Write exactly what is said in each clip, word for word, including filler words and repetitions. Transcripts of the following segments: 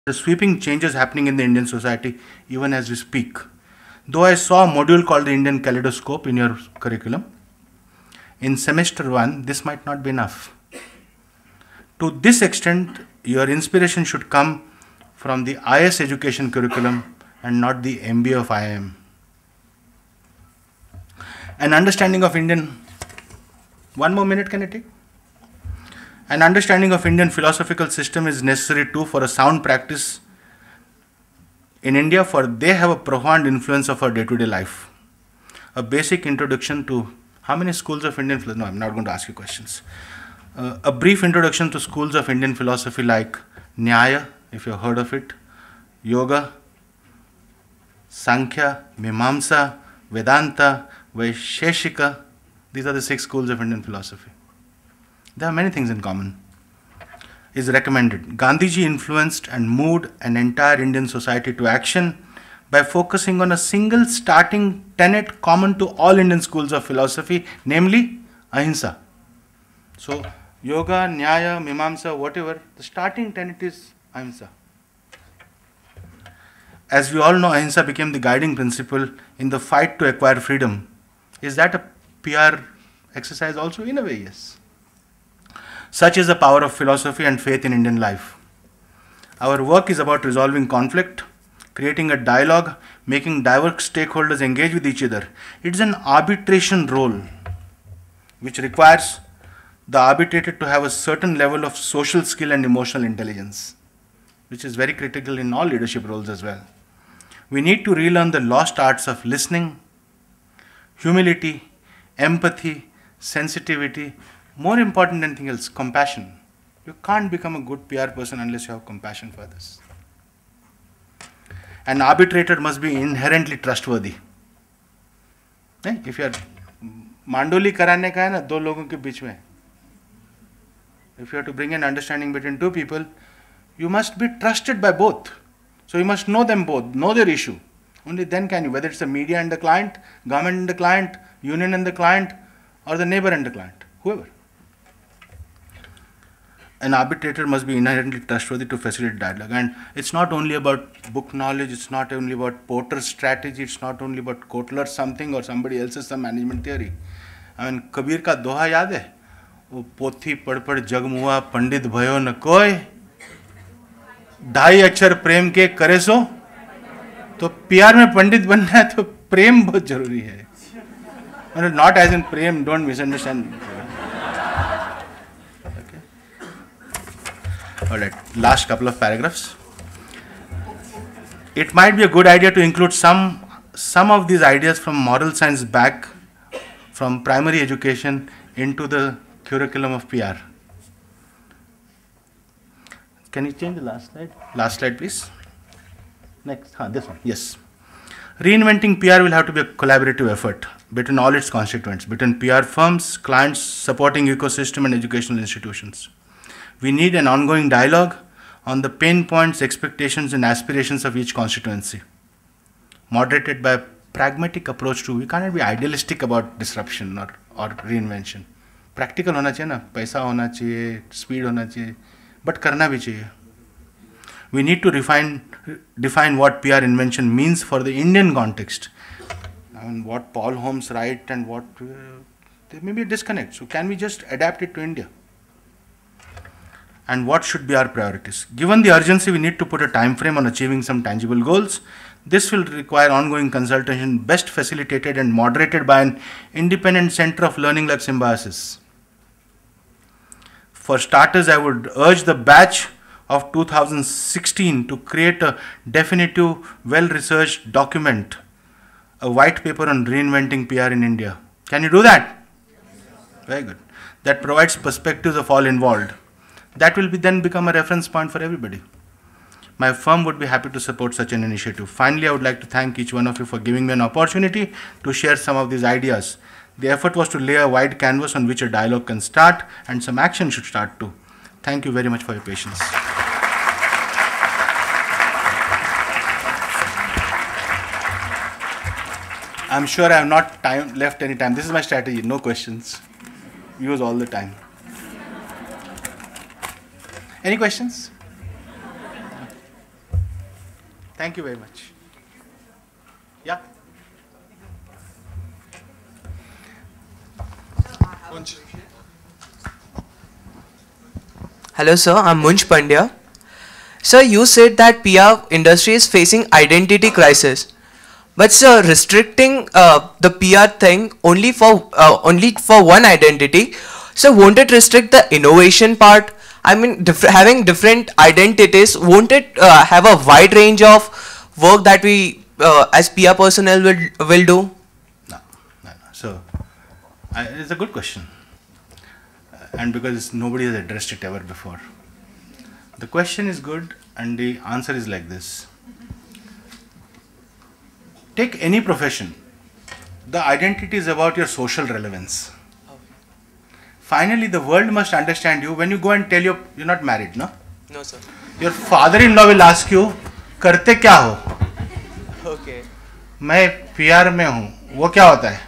The sweeping changes happening in the Indian society even as we speak. Though I saw a module called the Indian Kaleidoscope in your curriculum, in semester one, this might not be enough. To this extent, your inspiration should come from the I S education curriculum and not the M B A of I I M. An understanding of Indian, one more minute can I take? An understanding of Indian philosophical system is necessary too for a sound practice in India, for they have a profound influence of our day-to-day life. A basic introduction to how many schools of Indian philosophy? No, I'm not going to ask you questions. Uh, a brief introduction to schools of Indian philosophy like Nyaya, if you've heard of it, Yoga, Sankhya, Mimamsa, Vedanta, Vaisheshika. These are the six schools of Indian philosophy. There are many things in common. Is recommended. Gandhiji influenced and moved an entire Indian society to action by focusing on a single starting tenet common to all Indian schools of philosophy, namely ahimsa. So, yoga, nyaya, mimamsa, whatever, the starting tenet is ahimsa. As we all know, ahimsa became the guiding principle in the fight to acquire freedom. Is that a P R exercise also? In a way, yes. Such is the power of philosophy and faith in Indian life. Our work is about resolving conflict, creating a dialogue, making diverse stakeholders engage with each other. It's an arbitration role which requires the arbitrator to have a certain level of social skill and emotional intelligence, which is very critical in all leadership roles as well. We need to relearn the lost arts of listening, humility, empathy, sensitivity, more important than anything else, compassion. You can't become a good P R person unless you have compassion for others. An arbitrator must be inherently trustworthy. If you are mandoli karane ka hai na, do logon ke beech mein. If you have to bring an understanding between two people, you must be trusted by both. So you must know them both, know their issue. Only then can you, whether it's the media and the client, government and the client, union and the client, or the neighbor and the client, whoever. An arbitrator must be inherently trustworthy to facilitate dialogue. And it's not only about book knowledge, it's not only about Porter's strategy, it's not only about Kotler's something or somebody else's some management theory. I mean, Kabir ka doha yaad hai? वो पोथी पढ़ पढ़ जग मुआ पंडित भयो न कोय, ढाई अक्षर प्रेम के करे सो. तो पीआर में पंडित बनना है तो प्रेम बहुत जरूरी है. Not as in Prem, don't misunderstand. Alright, last couple of paragraphs. It might be a good idea to include some, some of these ideas from moral science back from primary education into the curriculum of P R. Can you change the last slide? Last slide, please. Next, huh, this one, yes. Reinventing P R will have to be a collaborative effort between all its constituents, between P R firms, clients, supporting ecosystem and educational institutions. We need an ongoing dialogue on the pain points, expectations and aspirations of each constituency, moderated by a pragmatic approach to, we cannot be idealistic about disruption or, or reinvention. Practical होना चाहिए ना, पैसा होना चाहिए, speed होना चाहिए, but करना भी चाहिए. We need to refine, define what P R invention means for the Indian context. I mean, what Paul Holmes write and what, uh, there may be a disconnect. So can we just adapt it to India? And what should be our priorities? Given the urgency, we need to put a time frame on achieving some tangible goals. This will require ongoing consultation, best facilitated and moderated by an independent center of learning like Symbiosis. For starters, I would urge the batch of two thousand sixteen to create a definitive, well-researched document, a white paper on reinventing P R in India. Can you do that? Very good. That provides perspectives of all involved. That will be then become a reference point for everybody. My firm would be happy to support such an initiative. Finally, I would like to thank each one of you for giving me an opportunity to share some of these ideas. The effort was to lay a wide canvas on which a dialogue can start and some action should start too. Thank you very much for your patience. I'm sure I have not time, left any time. This is my strategy, no questions. Use all the time. Any questions? Thank you very much. Yeah. Hello sir, I'm Munch Pandya. Sir, you said that P R industry is facing identity crisis. But sir, restricting uh, the P R thing only for uh, only for one identity, so won't it restrict the innovation part? I mean, diff having different identities, won't it uh, have a wide range of work that we uh, as P R personnel will will do? No, no, no. So, I, it's a good question, uh, and because nobody has addressed it ever before. The question is good, and the answer is like this. Take any profession. The identity is about your social relevance. Finally, the world must understand you when you go and tell you you're not married, no? No, sir. Your father-in-law will ask you, करते क्या हो? Okay. मैं P R में हूँ. वो क्या होता है?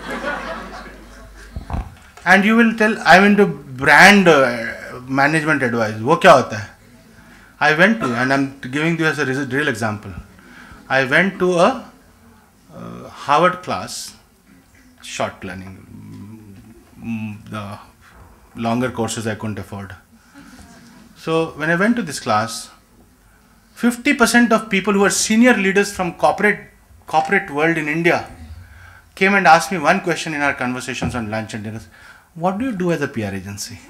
And you will tell, I'm into brand uh, management advice. वो क्या होता है? I went to, and I'm giving you as a real example. I went to a uh, Harvard class, short learning, mm, the longer courses I couldn't afford. So when I went to this class, fifty percent of people who are senior leaders from corporate corporate world in India came and asked me one question in our conversations on lunch and dinners. What do you do as a P R agency?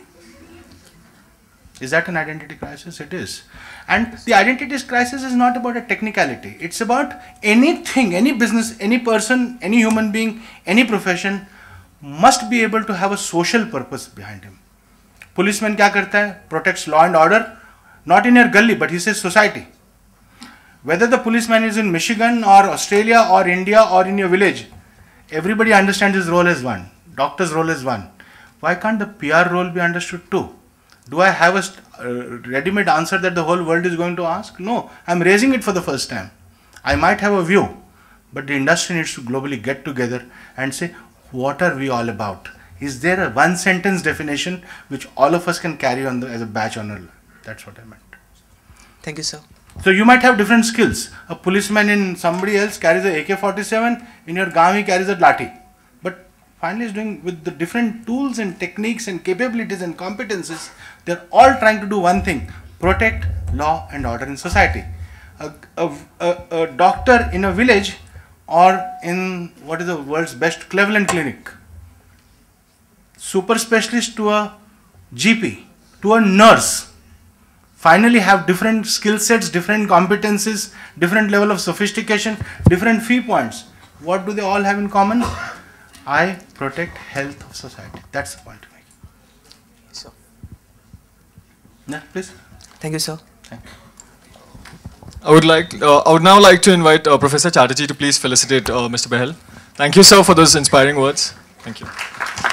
Is that an identity crisis? It is. And the identity crisis is not about a technicality. It's about anything, any business, any person, any human being, any profession must be able to have a social purpose behind him. Policeman क्या करता है? Protects law and order, not in your gully, but he says society. Whether the policeman is in Michigan or Australia or India or in your village, everybody understands his role as one. Doctor's role is one. Why can't the P R role be understood too? Do I have a uh, ready-made answer that the whole world is going to ask? No, I'm raising it for the first time. I might have a view, but the industry needs to globally get together and say, what are we all about? Is there a one-sentence definition which all of us can carry on the, as a badge on our? That's what I meant. Thank you, sir. So you might have different skills. A policeman in somebody else carries a A K forty-seven, in your gaam he carries a lathi. But finally is doing with the different tools and techniques and capabilities and competences, they're all trying to do one thing, protect law and order in society. A, a, a, a doctor in a village or in what is the world's best Cleveland clinic, super specialist to a G P, to a nurse, finally have different skill sets, different competencies, different level of sophistication, different fee points. What do they all have in common? I protect health of society. That's the point to make. So, yeah, please. thank you, sir. Thank you. I would like, uh, I would now like to invite uh, Professor Chatterjee to please felicitate uh, Mister Behel. Thank you, sir, for those inspiring words. Thank you. I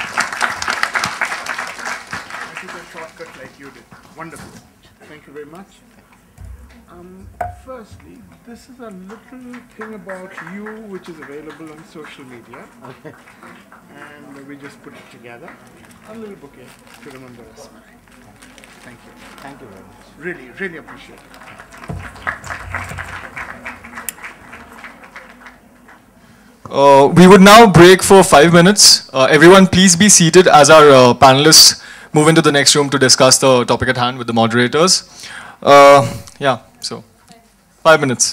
took a shortcut like you did. Wonderful. Thank you very much. Um, firstly, this is a little thing about you which is available on social media. Okay. And we just put it together. A little bouquet to remember us. Thank you. Thank you very much. Really, really appreciate it. Uh, we would now break for five minutes. Uh, everyone, please be seated as our uh, panelists move into the next room to discuss the topic at hand with the moderators. Uh, yeah, so five minutes.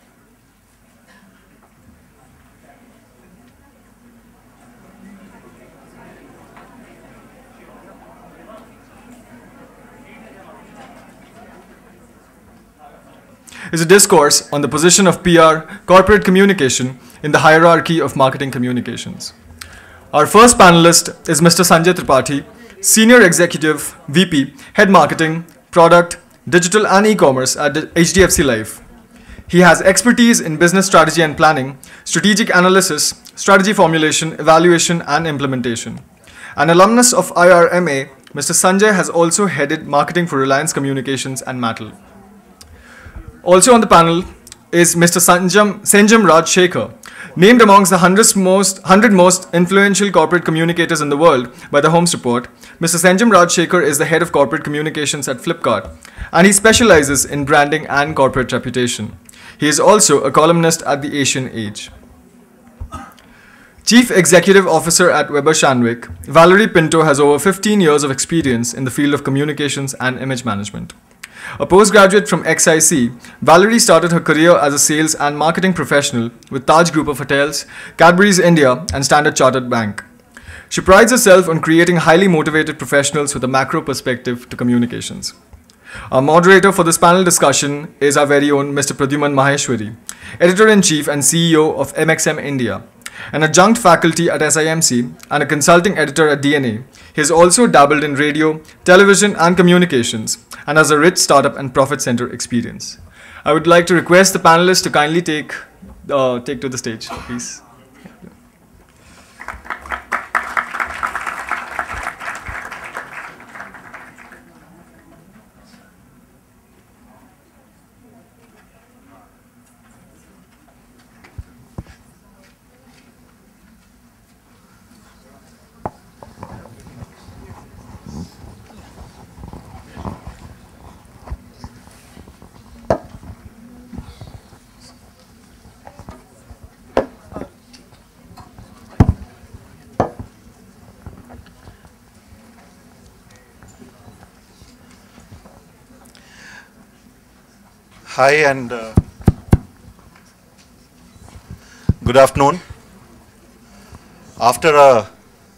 Is a discourse on the position of P R, corporate communication, in the hierarchy of marketing communications. Our first panelist is Mister Sanjay Tripathi, Senior Executive, V P, Head Marketing, Product, Digital and E-Commerce at H D F C Life. He has expertise in business strategy and planning, strategic analysis, strategy formulation, evaluation, and implementation. An alumnus of I R M A, Mister Sanjay has also headed marketing for Reliance Communications and Mattel. Also on the panel is Mister Sanjam, Senjam Raj Shekhar, named amongst the one hundred most, one hundred most influential corporate communicators in the world by the Holmes Report. Mister Senjam Raj Shekhar is the head of corporate communications at Flipkart, and he specializes in branding and corporate reputation. He is also a columnist at the Asian Age. Chief Executive Officer at Weber Shandwick, Valerie Pinto has over fifteen years of experience in the field of communications and image management. A postgraduate from X I C, Valerie started her career as a sales and marketing professional with Taj Group of Hotels, Cadbury's India, and Standard Chartered Bank. She prides herself on creating highly motivated professionals with a macro perspective to communications. Our moderator for this panel discussion is our very own Mister Pradyuman Maheshwari, Editor-in-Chief and C E O of MxMIndia, an adjunct faculty at S I M C and a consulting editor at D N A. He has also dabbled in radio, television and communications and has a rich startup and profit center experience. I would like to request the panelists to kindly take, uh, take to the stage, please. Hi and uh, good afternoon. After a,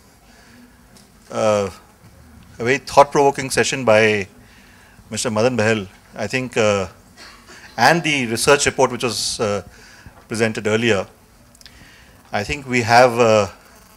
uh, a very thought-provoking session by Mister Madan Bahel, I think, uh, and the research report which was uh, presented earlier, I think we have uh,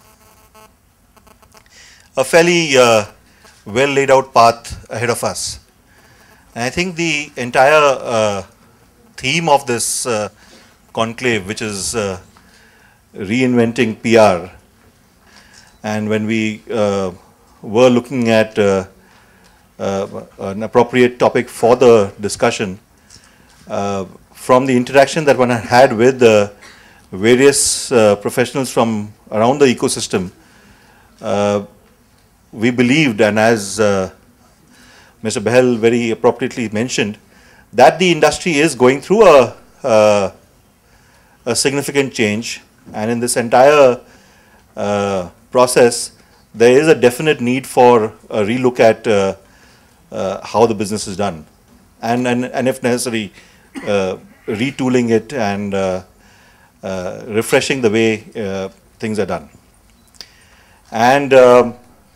a fairly uh, well laid out path ahead of us. And I think the entire uh, theme of this uh, conclave, which is uh, reinventing P R, and when we uh, were looking at uh, uh, an appropriate topic for the discussion, uh, from the interaction that one had with uh, various uh, professionals from around the ecosystem, uh, we believed, and as uh, Mister Bahel very appropriately mentioned, that the industry is going through a, uh, a significant change, and in this entire uh, process, there is a definite need for a relook at uh, uh, how the business is done, and, and, and if necessary, uh, retooling it and uh, uh, refreshing the way uh, things are done. And um,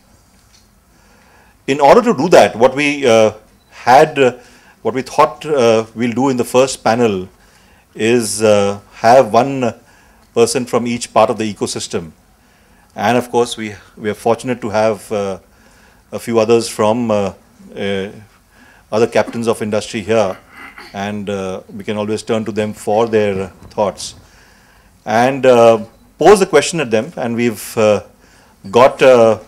in order to do that, what we uh, had, uh, what we thought uh, we'll do in the first panel is uh, have one person from each part of the ecosystem. And of course, we, we are fortunate to have uh, a few others from uh, uh, other captains of industry here. And uh, we can always turn to them for their thoughts. And uh, pose the question at them. And we've uh, got uh,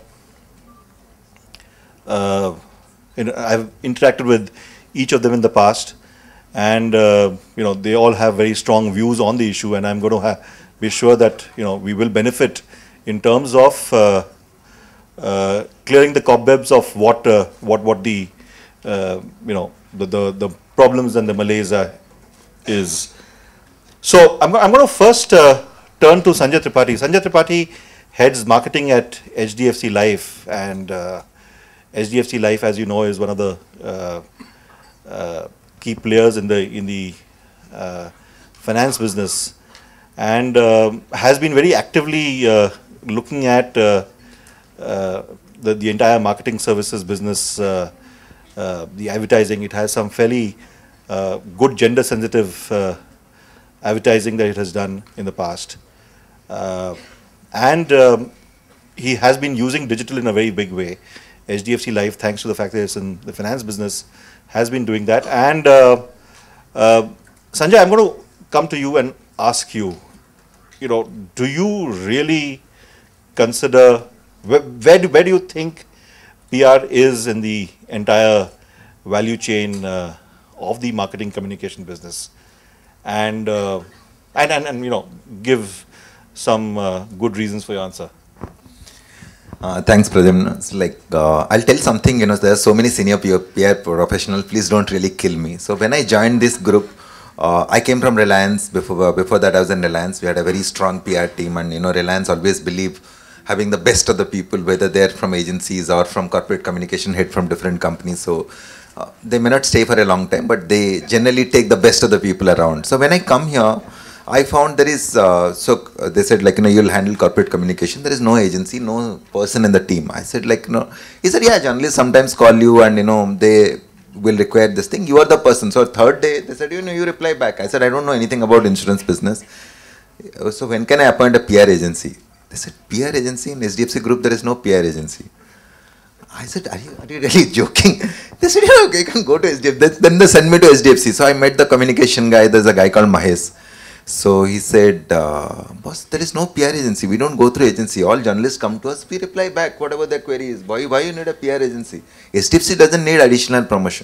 Uh, you know, I've interacted with each of them in the past, and uh, you know, they all have very strong views on the issue, and I'm going to be sure that you know we will benefit in terms of uh, uh, clearing the cobwebs of what uh, what what the uh, you know the, the the problems and the malaise uh, is. So I'm I'm going to first uh, turn to Sanjay Tripathi. Sanjay Tripathi heads marketing at H D F C Life, and uh, H D F C Life, as you know, is one of the uh, uh, key players in the in the uh, finance business, and um, has been very actively uh, looking at uh, uh, the the entire marketing services business, uh, uh, the advertising. It has some fairly uh, good gender sensitive uh, advertising that it has done in the past, uh, and um, he has been using digital in a very big way. H D F C Life, thanks to the fact that it's in the finance business, has been doing that. And uh, uh, Sanjay, I'm going to come to you and ask you, you know, do you really consider, where, where, do, where do you think P R is in the entire value chain uh, of the marketing communication business? And, uh, and, and, and, you know, give some uh, good reasons for your answer. Uh, thanks, Pradyuman. It's like, uh, I'll tell something, you know, there are so many senior P R professionals, please don't really kill me. So when I joined this group, Uh, I came from Reliance. Before before that, I was in Reliance. We had a very strong P R team, and you know, Reliance always believe having the best of the people, whether they're from agencies or from corporate communication head from different companies. So uh, they may not stay for a long time, but they generally take the best of the people around. So when I come here, I found there is, uh, so uh, they said like, you know, you'll handle corporate communication. There is no agency, no person in the team. I said like, no, he said, yeah, journalists sometimes call you and, you know, they will require this thing. You are the person. So third day, they said, you know, you reply back. I said, I don't know anything about insurance business. So when can I appoint a P R agency? They said, P R agency in H D F C group, there is no P R agency. I said, are you, are you really joking? They said, yeah, okay, you can go to H D F C. Then they sent me to H D F C. So I met the communication guy. There's a guy called Mahesh. So he said, uh, boss, there is no P R agency. We don't go through agency. All journalists come to us. We reply back, whatever their query is. Why, why you need a P R agency? H D F C doesn't need additional promotion.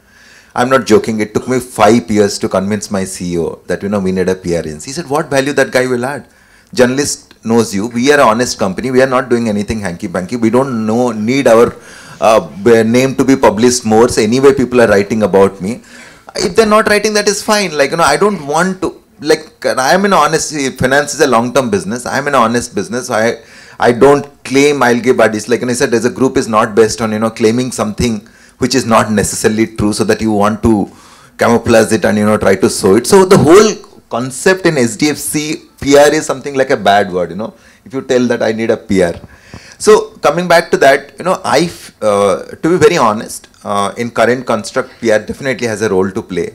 I'm not joking. It took me five years to convince my C E O that, you know, we need a P R agency. He said, what value that guy will add? Journalist knows you. We are an honest company. We are not doing anything hanky-panky. We don't know, need our uh, name to be published more. So anyway, people are writing about me. If they're not writing, that is fine. Like, you know, I don't want to, like, I am in honest, finance is a long-term business. I am in an honest business. I I don't claim I'll give advice. Like, and I said, as a group is not based on, you know, claiming something which is not necessarily true so that you want to camouflage it and, you know, try to sow it. So the whole concept in H D F C, P R is something like a bad word, you know, if you tell that I need a P R. So coming back to that, you know, I, uh, to be very honest, uh, in current construct, P R definitely has a role to play.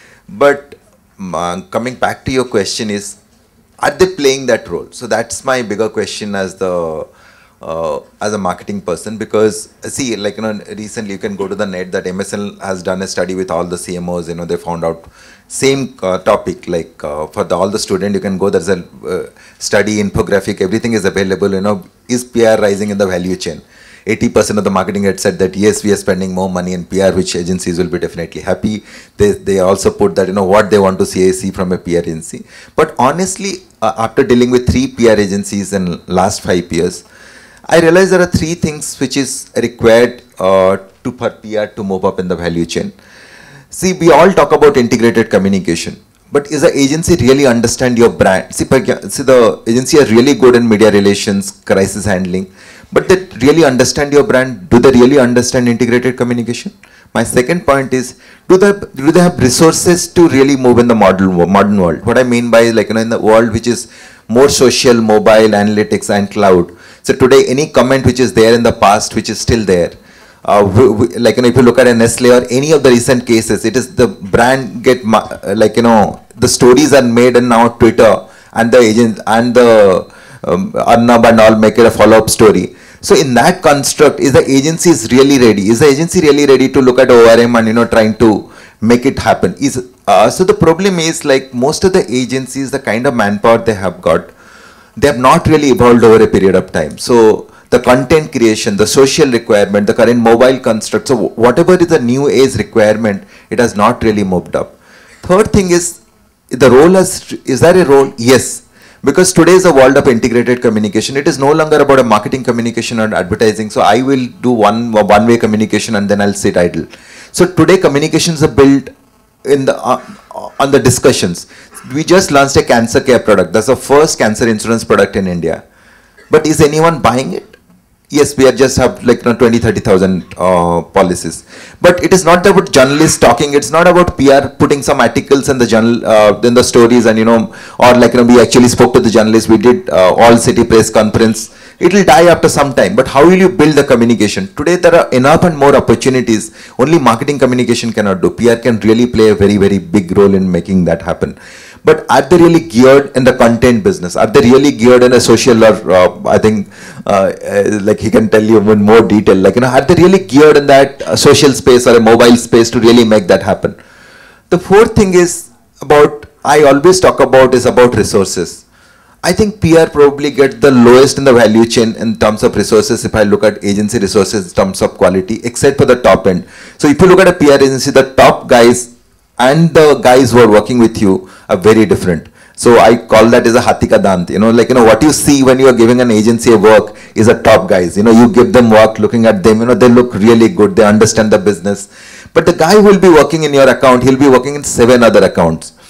But uh, coming back to your question is, are they playing that role? So that's my bigger question as the, uh, as a marketing person, because see, like, you know, recently you can go to the net that M S L has done a study with all the C M Os, you know, they found out same uh, topic, like uh, for the, all the student, you can go, there's a uh, study, infographic, everything is available, you know, is P R rising in the value chain? eighty percent of the marketing had said that yes, we are spending more money in P R, which agencies will be definitely happy. They, they also put that, you know, what they want to see, see from a P R agency. But honestly, uh, after dealing with three P R agencies in last five years, I realized there are three things which is required uh, to for P R to move up in the value chain. See, we all talk about integrated communication, but is the agency really understand your brand? See, see, the agency are really good in media relations, crisis handling, but they really understand your brand. Do they really understand integrated communication? My second point is, do they, do they have resources to really move in the modern, modern world? What I mean by, like, you know, in the world which is more social, mobile, analytics and cloud. So today, any comment which is there in the past, which is still there, Uh, we, we, like, you know, if you look at a Nestle or any of the recent cases, it is the brand get, like, you know, the stories are made and now Twitter and the agent and the um, Arnab and all make it a follow-up story. So in that construct, is the agency is really ready? Is the agency really ready to look at O R M and, you know, trying to make it happen? Is uh, so the problem is, like, most of the agencies, the kind of manpower they have got, they have not really evolved over a period of time. So the content creation, the social requirement, the current mobile construct, so whatever is the new age requirement, it has not really moved up. Third thing is, the role has, is there a role? Yes. Because today is a world of integrated communication. It is no longer about a marketing communication or advertising. So I will do one one way communication and then I'll sit idle. So today communications are built in the uh, on the discussions. We just launched a cancer care product. That's the first cancer insurance product in India. But is anyone buying it? Yes, we are just have like, you know, twenty, thirty thousand uh, policies. But it is not about journalists talking. It's not about P R putting some articles in the journal, uh, in the stories, and, you know, or like, you know, we actually spoke to the journalists. We did uh, all city press conference. It will die after some time. But how will you build the communication? Today there are enough and more opportunities. Only marketing communication cannot do. P R can really play a very, very big role in making that happen. But are they really geared in the content business? Are they really geared in a social, or uh, I think, uh, uh, like he can tell you in more detail, like, you know, are they really geared in that uh, social space or a mobile space to really make that happen? The fourth thing is about, I always talk about, is about resources. I think P R probably gets the lowest in the value chain in terms of resources if I look at agency resources in terms of quality, except for the top end. So if you look at a P R agency, the top guys and the guys who are working with you are very different. So I call that as a Hatika Dant. You know, like, you know, what you see when you are giving an agency a work is a top guys. You know, you give them work, looking at them, you know, they look really good. They understand the business. But the guy who will be working in your account, he'll be working in seven other accounts.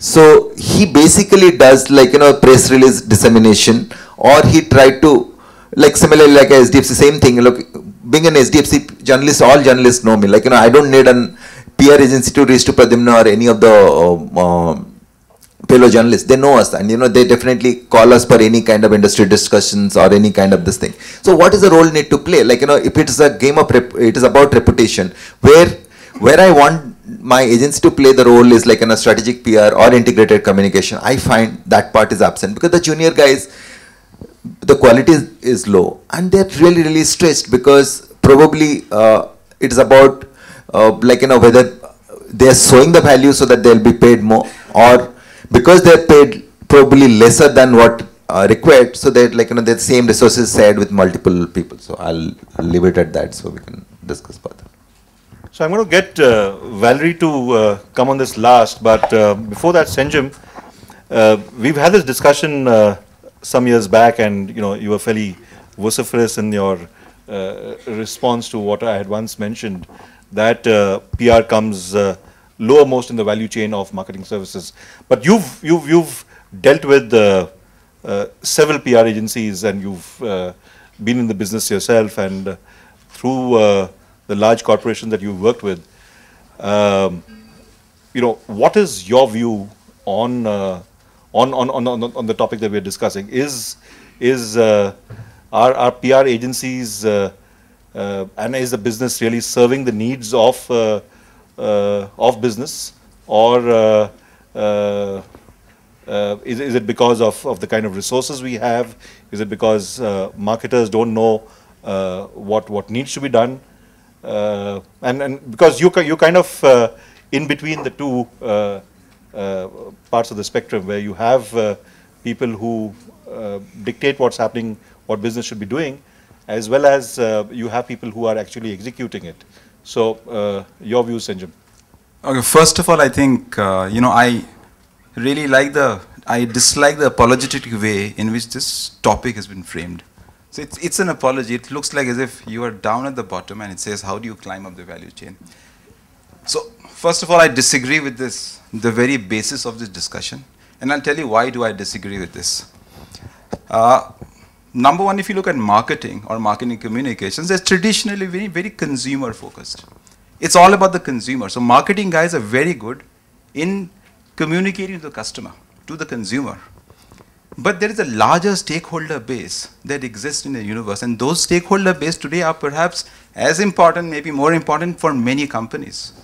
So he basically does like, you know, press release dissemination, or he tried to, like similarly like a S D F C, same thing. Look, being an S D F C journalist, all journalists know me. Like, you know, I don't need an P R agency to reach to Pradyuman or any of the uh, uh, fellow journalists. They know us, and you know, they definitely call us for any kind of industry discussions or any kind of this thing. So what is the role need to play? Like, you know, if it is a game of, rep it is about reputation, where where I want my agency to play the role is like in a strategic P R or integrated communication. I find that part is absent, because the junior guys, the quality is, is low, and they're really, really stressed, because probably uh, it is about uh, like, you know, whether they're showing the value so that they'll be paid more, or because they're paid probably lesser than what uh, required, so that like, you know, the same resources shared with multiple people. So I'll, I'll leave it at that so we can discuss further. So I'm going to get uh, Valerie to uh, come on this last, but uh, before that, Sanjam, uh, we've had this discussion uh, some years back, and you know, you were fairly vociferous in your uh, response to what I had once mentioned, that uh, P R comes uh, lowermost in the value chain of marketing services. But you've you've you've dealt with uh, uh, several P R agencies, and you've uh, been in the business yourself, and uh, through uh, the large corporations that you've worked with. Um, you know, what is your view on uh, on, on on on on the topic that we're discussing? Is is uh, are are P R agencies uh, uh, and is the business really serving the needs of uh, uh, of business, or uh, uh, uh, is is it because of of the kind of resources we have? Is it because uh, marketers don't know uh, what what needs to be done? Uh, and and because you you kind of uh, in between the two uh, uh, parts of the spectrum, where you have uh, people who uh, dictate what's happening, what business should be doing, as well as uh, you have people who are actually executing it. So uh, your views, Sanjam. Okay, first of all, I think uh, you know, I really like the I dislike the apologetic way in which this topic has been framed. So it's, it's an apology. It looks like as if you are down at the bottom, and it says, how do you climb up the value chain? So first of all, I disagree with this, the very basis of this discussion. And I'll tell you why do I disagree with this. Uh, number one, if you look at marketing or marketing communications, it's traditionally very, very consumer focused. It's all about the consumer. So marketing guys are very good in communicating to the customer, to the consumer. But there is a larger stakeholder base that exists in the universe, and those stakeholder base today are perhaps as important, maybe more important for many companies.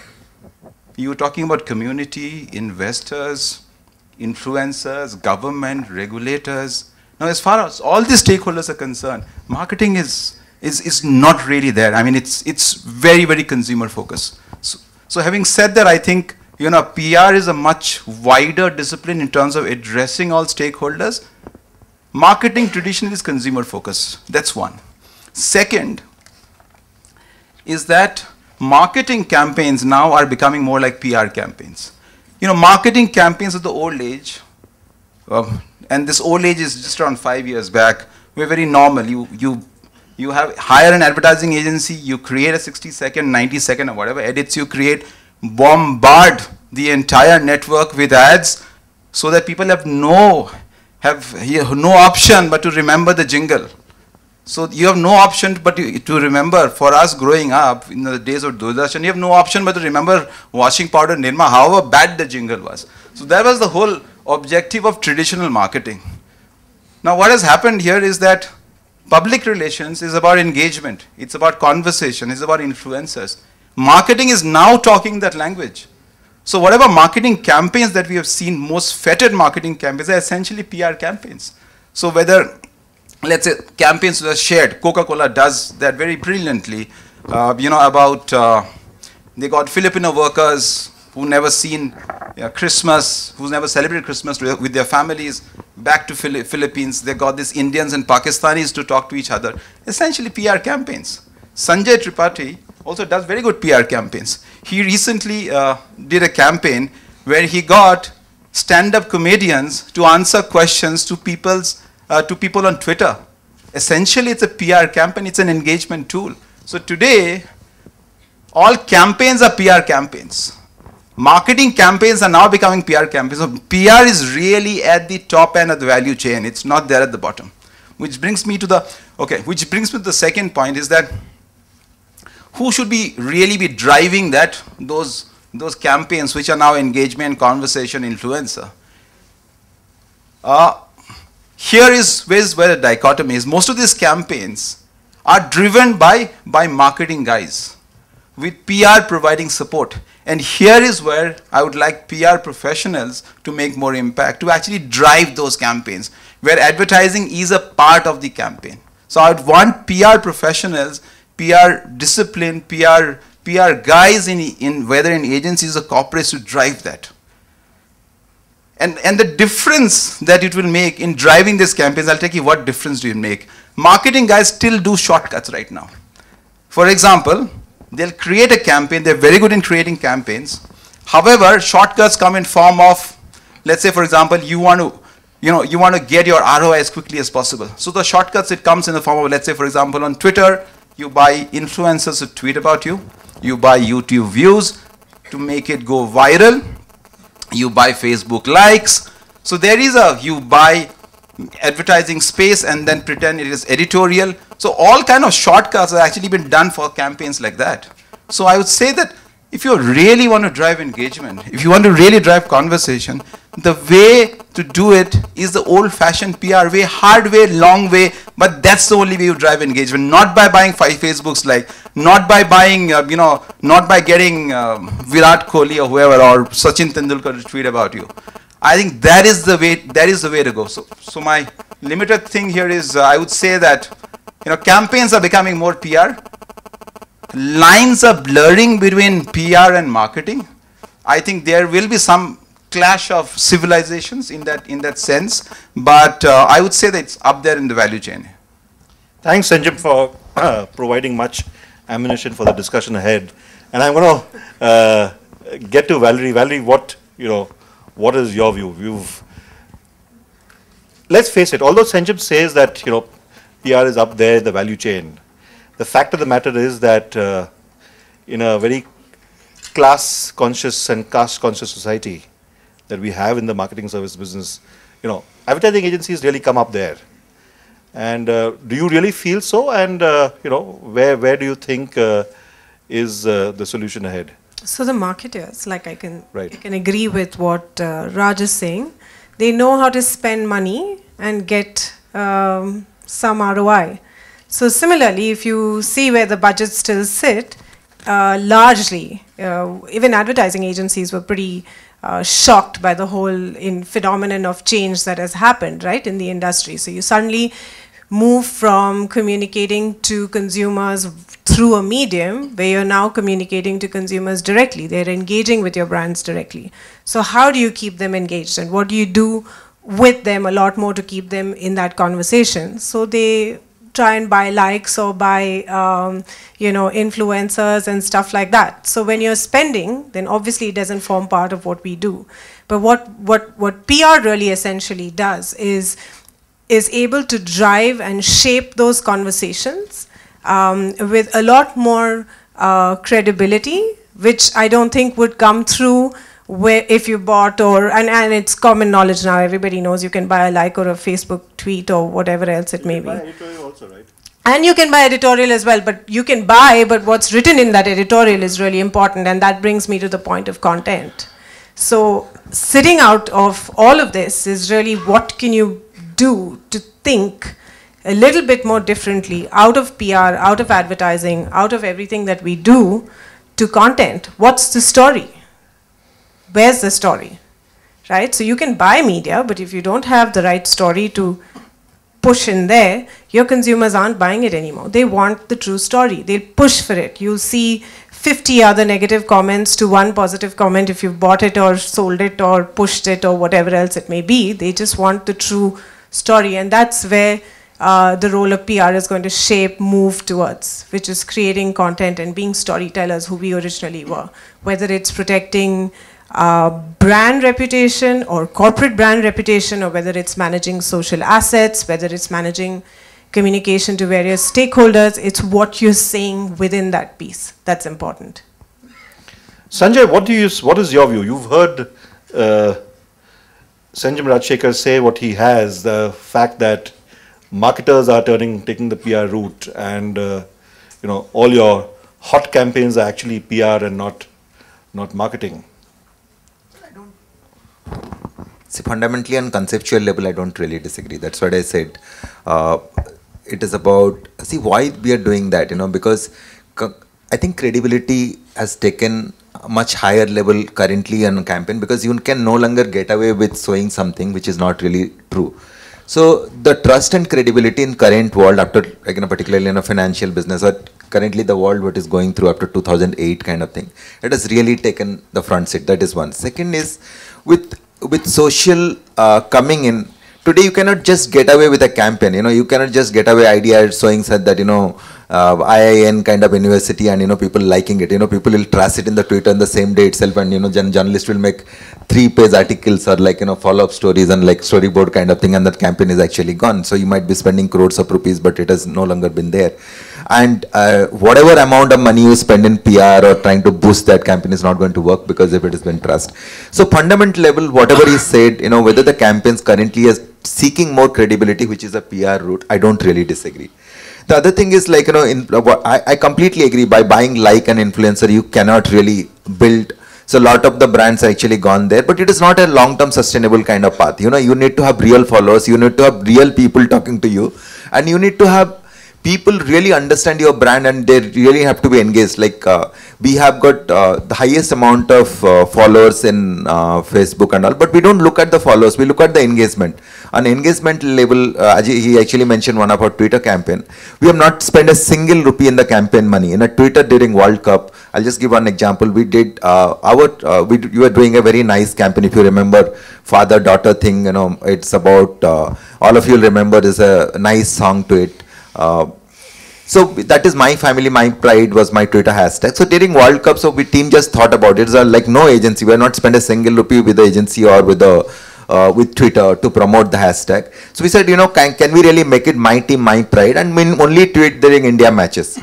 You were talking about community, investors, influencers, government, regulators. Now, as far as all these stakeholders are concerned, marketing is, is, is not really there. I mean, it's, it's very, very consumer focused. So, so having said that, I think you know, P R is a much wider discipline in terms of addressing all stakeholders. Marketing traditionally is consumer focused. That's one. Second is that marketing campaigns now are becoming more like P R campaigns. You know, marketing campaigns of the old age, uh, and this old age is just around five years back, were very normal. You, you, you have hire an advertising agency, you create a sixty second, ninety second, or whatever edits you create, bombard the entire network with ads, so that people have no have no option but to remember the jingle. So you have no option but to, to remember. For us growing up in the days of Doordarshan, you have no option but to remember washing powder Nirma, however bad the jingle was. So that was the whole objective of traditional marketing. Now what has happened here is that public relations is about engagement, it's about conversation, it's about influencers. Marketing is now talking that language. So whatever marketing campaigns that we have seen, most fetid marketing campaigns are essentially P R campaigns. So whether, let's say, campaigns that are shared, Coca-Cola does that very brilliantly, uh, you know, about, uh, they got Filipino workers who never seen uh, Christmas, who's never celebrated Christmas with their families, back to Phili Philippines. They got these Indians and Pakistanis to talk to each other. Essentially P R campaigns. Sanjay Tripathi also does very good P R campaigns. He recently uh, did a campaign where he got stand-up comedians to answer questions to people's uh, to people on Twitter. Essentially, it's a P R campaign. It's an engagement tool. So today, all campaigns are P R campaigns. Marketing campaigns are now becoming P R campaigns. So P R is really at the top end of the value chain. It's not there at the bottom. Which brings me to the, okay, which brings me to the second point is that who should be really be driving that, those, those campaigns which are now engagement, conversation, influencer. Uh, here is where's where the dichotomy is. Most of these campaigns are driven by, by marketing guys with P R providing support. And here is where I would like P R professionals to make more impact, to actually drive those campaigns, where advertising is a part of the campaign. So I would want P R professionals, P R discipline, P R, P R guys in, in whether in agencies or corporates to drive that. And, and the difference that it will make in driving these campaigns, I'll tell you what difference do you make. Marketing guys still do shortcuts right now. For example, they'll create a campaign, they're very good in creating campaigns. However, shortcuts come in form of, let's say for example, you want to, you know, you want to get your R O I as quickly as possible. So the shortcuts, it comes in the form of, let's say for example, on Twitter, you buy influencers to tweet about you, you buy YouTube views to make it go viral, you buy Facebook likes. So there is a, you buy advertising space and then pretend it is editorial. So all kind of shortcuts have actually been done for campaigns like that. So I would say that if you really want to drive engagement, if you want to really drive conversation, the way to do it is the old-fashioned P R way, hard way, long way, but that's the only way you drive engagement, not by buying five Facebooks like, not by buying, uh, you know, not by getting um, Virat Kohli or whoever or Sachin Tendulkar to tweet about you. I think that is the way, that is the way to go. So, so my limited thing here is, uh, I would say that, you know, campaigns are becoming more P R. Lines are blurring between P R and marketing. I think there will be some clash of civilizations in that, in that sense, but uh, I would say that it's up there in the value chain. Thanks, Sanjam, for uh, providing much ammunition for the discussion ahead. And I'm going to uh, get to Valerie. Valerie, what, you know, what is your view? You've, let's face it, although Sanjam says that, you know, P R is up there in the value chain, the fact of the matter is that uh, in a very class-conscious and caste-conscious society that we have in the marketing service business, you know, advertising agencies really come up there. And uh, do you really feel so? And, uh, you know, where, where do you think uh, is uh, the solution ahead? So the marketers, like I can, right. I can agree with what uh, Raj is saying. They know how to spend money and get um, some R O I. So similarly, if you see where the budgets still sit, uh, largely, uh, even advertising agencies were pretty uh, shocked by the whole in phenomenon of change that has happened, right, in the industry. So you suddenly move from communicating to consumers through a medium where you're now communicating to consumers directly. They're engaging with your brands directly. So how do you keep them engaged, and what do you do with them a lot more to keep them in that conversation? So they try and buy likes or buy, um, you know, influencers and stuff like that. So when you're spending, then obviously it doesn't form part of what we do. But what, what, what P R really essentially does is, is able to drive and shape those conversations um, with a lot more uh, credibility, which I don't think would come through where if you bought or, and, and it's common knowledge now, everybody knows you can buy a like or a Facebook tweet or whatever else it may be. You can buy editorial also, right? And you can buy editorial as well, but you can buy, but what's written in that editorial is really important, and that brings me to the point of content. So sitting out of all of this is really what can you do to think a little bit more differently out of P R, out of advertising, out of everything that we do to content. What's the story? Where's the story, right? So you can buy media, but if you don't have the right story to push in there, your consumers aren't buying it anymore. They want the true story. They'll push for it. You'll see fifty other negative comments to one positive comment if you've bought it or sold it or pushed it or whatever else it may be. They just want the true story, and that's where uh, the role of P R is going to shape, move towards, which is creating content and being storytellers who we originally were, whether it's protecting Uh, brand reputation or corporate brand reputation, or whether it's managing social assets, whether it's managing communication to various stakeholders, it's what you're saying within that piece that's important. Sanjay, what do you, what is your view? You've heard uh, Sanjay Rajshekar say what he has, the fact that marketers are turning, taking the P R route, and uh, you know, all your hot campaigns are actually P R and not, not marketing. See, fundamentally on conceptual level, I don't really disagree. That's what I said. Uh, it is about, see why we are doing that, you know, because I think credibility has taken a much higher level currently on a campaign, because you can no longer get away with showing something which is not really true. So the trust and credibility in current world, after, like, you know, particularly in a financial business, or currently the world what is going through after two thousand eight kind of thing, it has really taken the front seat. That is one. Second is, with with social uh, coming in, today you cannot just get away with a campaign, you know, you cannot just get away idea showing said that, you know, uh, I I N kind of university and, you know, people liking it, you know, people will trash it in the Twitter on the same day itself, and, you know, journalists will make three page articles or, like, you know, follow-up stories and like storyboard kind of thing, and that campaign is actually gone. So you might be spending crores of rupees, but it has no longer been there. And uh, whatever amount of money you spend in P R or trying to boost that campaign is not going to work, because if it has been trust. So fundamental level, whatever he said, you know, whether the campaigns currently is seeking more credibility, which is a P R route, I don't really disagree. The other thing is, like, you know, in, I, I completely agree, by buying like an influencer, you cannot really build. So a lot of the brands are actually gone there, but it is not a long-term sustainable kind of path. You know, you need to have real followers, you need to have real people talking to you, and you need to have people really understand your brand, and they really have to be engaged. Like uh, we have got uh, the highest amount of uh, followers in uh, Facebook and all, but we don't look at the followers, we look at the engagement. On engagement level, uh, he actually mentioned one of our Twitter campaign. We have not spent a single rupee in the campaign money. In a Twitter during World Cup, I'll just give one example. We did uh, our, uh, we you were doing a very nice campaign. If you remember, father-daughter thing, you know, it's about, uh, all of you will remember, there's a nice song to it. Uh, so that is my family, my pride was my Twitter hashtag. So during World Cup, so we team just thought about it. It's uh, like no agency. We are not spend a single rupee with the agency or with the uh, with Twitter to promote the hashtag. So we said, you know, can, can we really make it my team, my pride, and mean only tweet during India matches.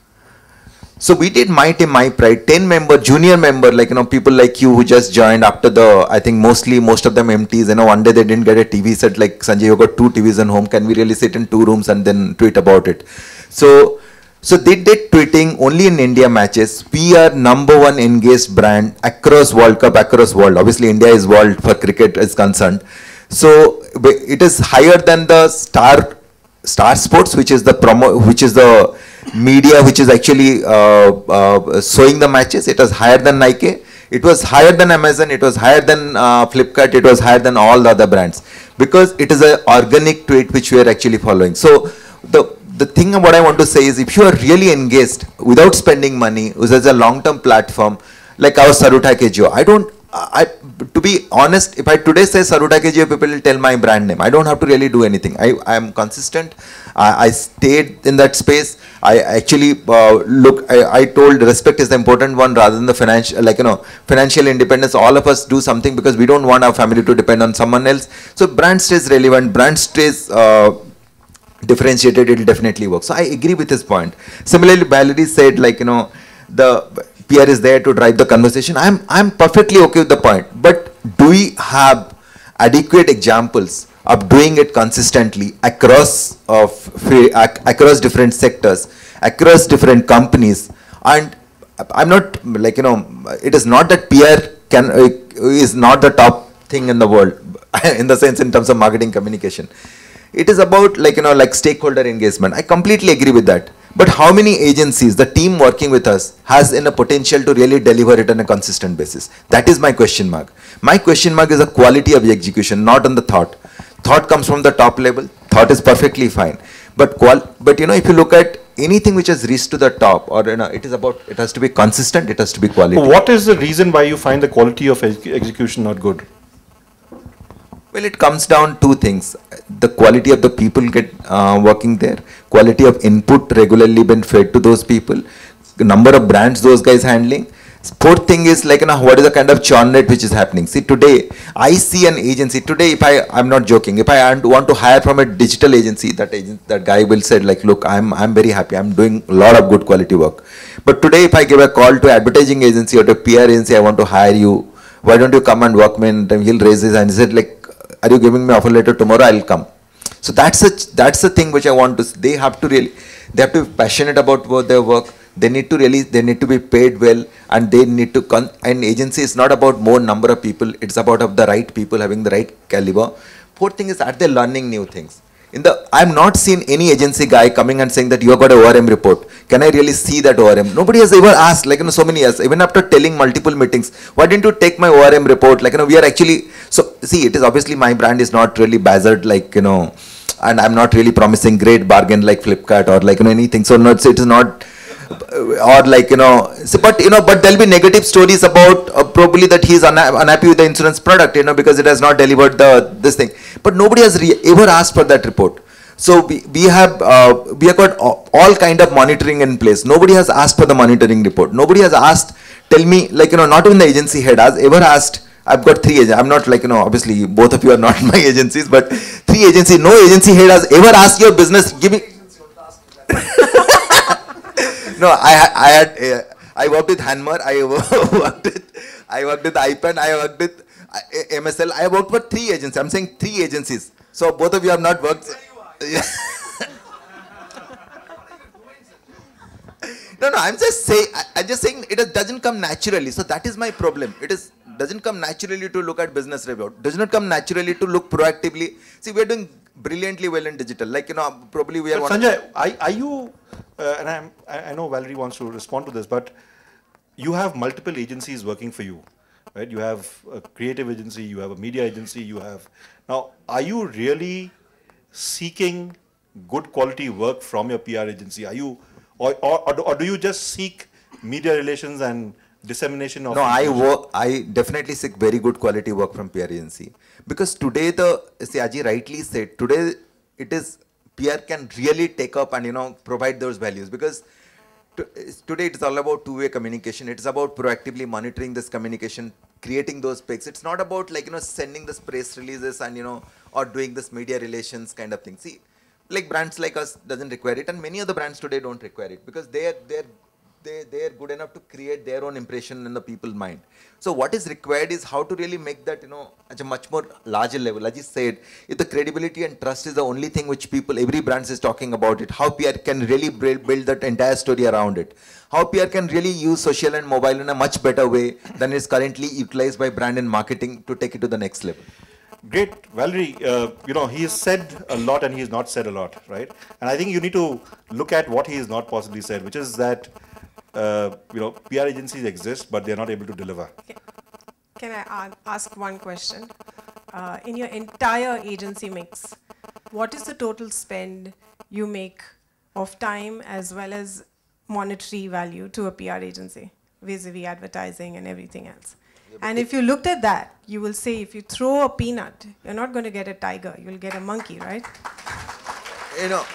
So we did my team, my pride, ten member, junior member, like, you know, people like you who just joined after the, I think mostly, most of them M Ts, you know, one day they didn't get a T V set, like, Sanjay, you got two T Vs at home, can we really sit in two rooms and then tweet about it? So, so they did tweeting only in India matches. We are number one engaged brand across World Cup, across world. Obviously India is world for cricket is concerned. So it is higher than the Star, Star Sports, which is the promo, which is the media which is actually uh, uh, showing the matches. It was higher than Nike, it was higher than Amazon, it was higher than uh, Flipkart, it was higher than all the other brands, because it is an organic tweet which we are actually following. So the the thing what I want to say is, if you are really engaged without spending money, which is a long-term platform like our Saruta K G O, I don't, I, to be honest, if I today say Saruta K G O, people will tell my brand name. I don't have to really do anything. I, I am consistent. I, I stayed in that space. I actually uh, look, I, I told respect is the important one rather than the financial, like, you know, financial independence. All of us do something because we don't want our family to depend on someone else. So brand stays relevant, brand stays uh, differentiated, it will definitely work. So I agree with his point. Similarly, Valerie said, like, you know, the P R is there to drive the conversation. I'm, I'm perfectly okay with the point. But do we have adequate examples of doing it consistently across of across different sectors, across different companies? And I'm not, like, you know, it is not that P R can uh, is not the top thing in the world in the sense in terms of marketing communication. It is about, like, you know, like stakeholder engagement. I completely agree with that. But how many agencies, the team working with us, has in a potential to really deliver it on a consistent basis? That is my question mark. My question mark is the quality of the execution, not on the thought. Thought comes from the top level. Thought is perfectly fine. But qual but you know, if you look at anything which has reached to the top, or, you know, it is about, it has to be consistent, it has to be quality. What is the reason why you find the quality of ex execution not good? Well, it comes down to two things. The quality of the people get uh, working there, quality of input regularly been fed to those people, the number of brands those guys handling. Fourth thing is like, you know, what is the kind of churn rate which is happening. See, today, I see an agency, today if I, I'm not joking, if I want to hire from a digital agency, that agent, that guy will say like, look, I'm, I'm very happy, I'm doing a lot of good quality work. But today if I give a call to advertising agency or to P R agency, I want to hire you, why don't you come and work me? And he'll raise his hand and said like, are you giving me offer letter tomorrow? I'll come. So that's a, that's the thing which I want to, they have to really, they have to be passionate about their work. They need to really, they need to be paid well, and they need to, con and agency is not about more number of people, it's about of the right people having the right caliber. Fourth thing is, are they learning new things? In the, I have not seen any agency guy coming and saying that you have got a O R M report. Can I really see that O R M? Nobody has ever asked, like, you know, so many years, even after telling multiple meetings, why didn't you take my O R M report? Like, you know, we are actually, so see, it is obviously my brand is not really buzzard, like, you know, and I'm not really promising great bargain like Flipkart or like, you know, anything. So no, it's, it is not, or like, you know, so, but you know, but there'll be negative stories about uh, probably that he's unha unhappy with the insurance product, you know, because it has not delivered the this thing. But nobody has re ever asked for that report. So we, we have uh, we have got all, all kind of monitoring in place. Nobody has asked for the monitoring report. Nobody has asked, tell me, like, you know, not even the agency head has ever asked. I've got three agents. I'm not like, you know, obviously both of you are not my agencies, but three agencies. No agency head has ever asked your business, give me. No, I, I had, uh, I worked with Hanmer, I worked with, I worked with I P A N, I worked with uh, M S L, I worked for three agencies. I'm saying three agencies. So both of you have not worked. No, no, I'm just saying, I, I'm just saying it doesn't come naturally. So that is my problem. It is doesn't come naturally to look at business review. Does not come naturally to look proactively. See, we're doing brilliantly well in digital. Like, you know, probably we are. But Sanjay, are, are you, uh, and I'm, I know Valerie wants to respond to this, but you have multiple agencies working for you, right? You have a creative agency, you have a media agency, you have, now, are you really seeking good quality work from your P R agency? Are you, or, or, or do you just seek media relations and dissemination of? No, I work, I definitely seek very good quality work from P R agency. Because today the, see, Aji rightly said, today it is, P R can really take up and, you know, provide those values. Because to, today it is all about two-way communication. It's about proactively monitoring this communication, creating those pics. It's not about like, you know, sending this press releases and, you know, or doing this media relations kind of thing. See, like brands like us doesn't require it, and many other brands today don't require it because they are, they're, they, they are good enough to create their own impression in the people's mind. So what is required is how to really make that, you know, at a much more larger level. As you said, if the credibility and trust is the only thing which people, every brand is talking about it, how P R can really build, build that entire story around it. How P R can really use social and mobile in a much better way than is currently utilized by brand and marketing to take it to the next level. Great. Valerie, uh, you know, he has said a lot and he has not said a lot, right? And I think you need to look at what he has not possibly said, which is that Uh, you know, P R agencies exist, but they're not able to deliver. Can I ask one question? Uh, in your entire agency mix, what is the total spend you make of time as well as monetary value to a P R agency vis-a-vis advertising and everything else? And if you looked at that, you will say if you throw a peanut, you're not going to get a tiger, you'll get a monkey, right? You know,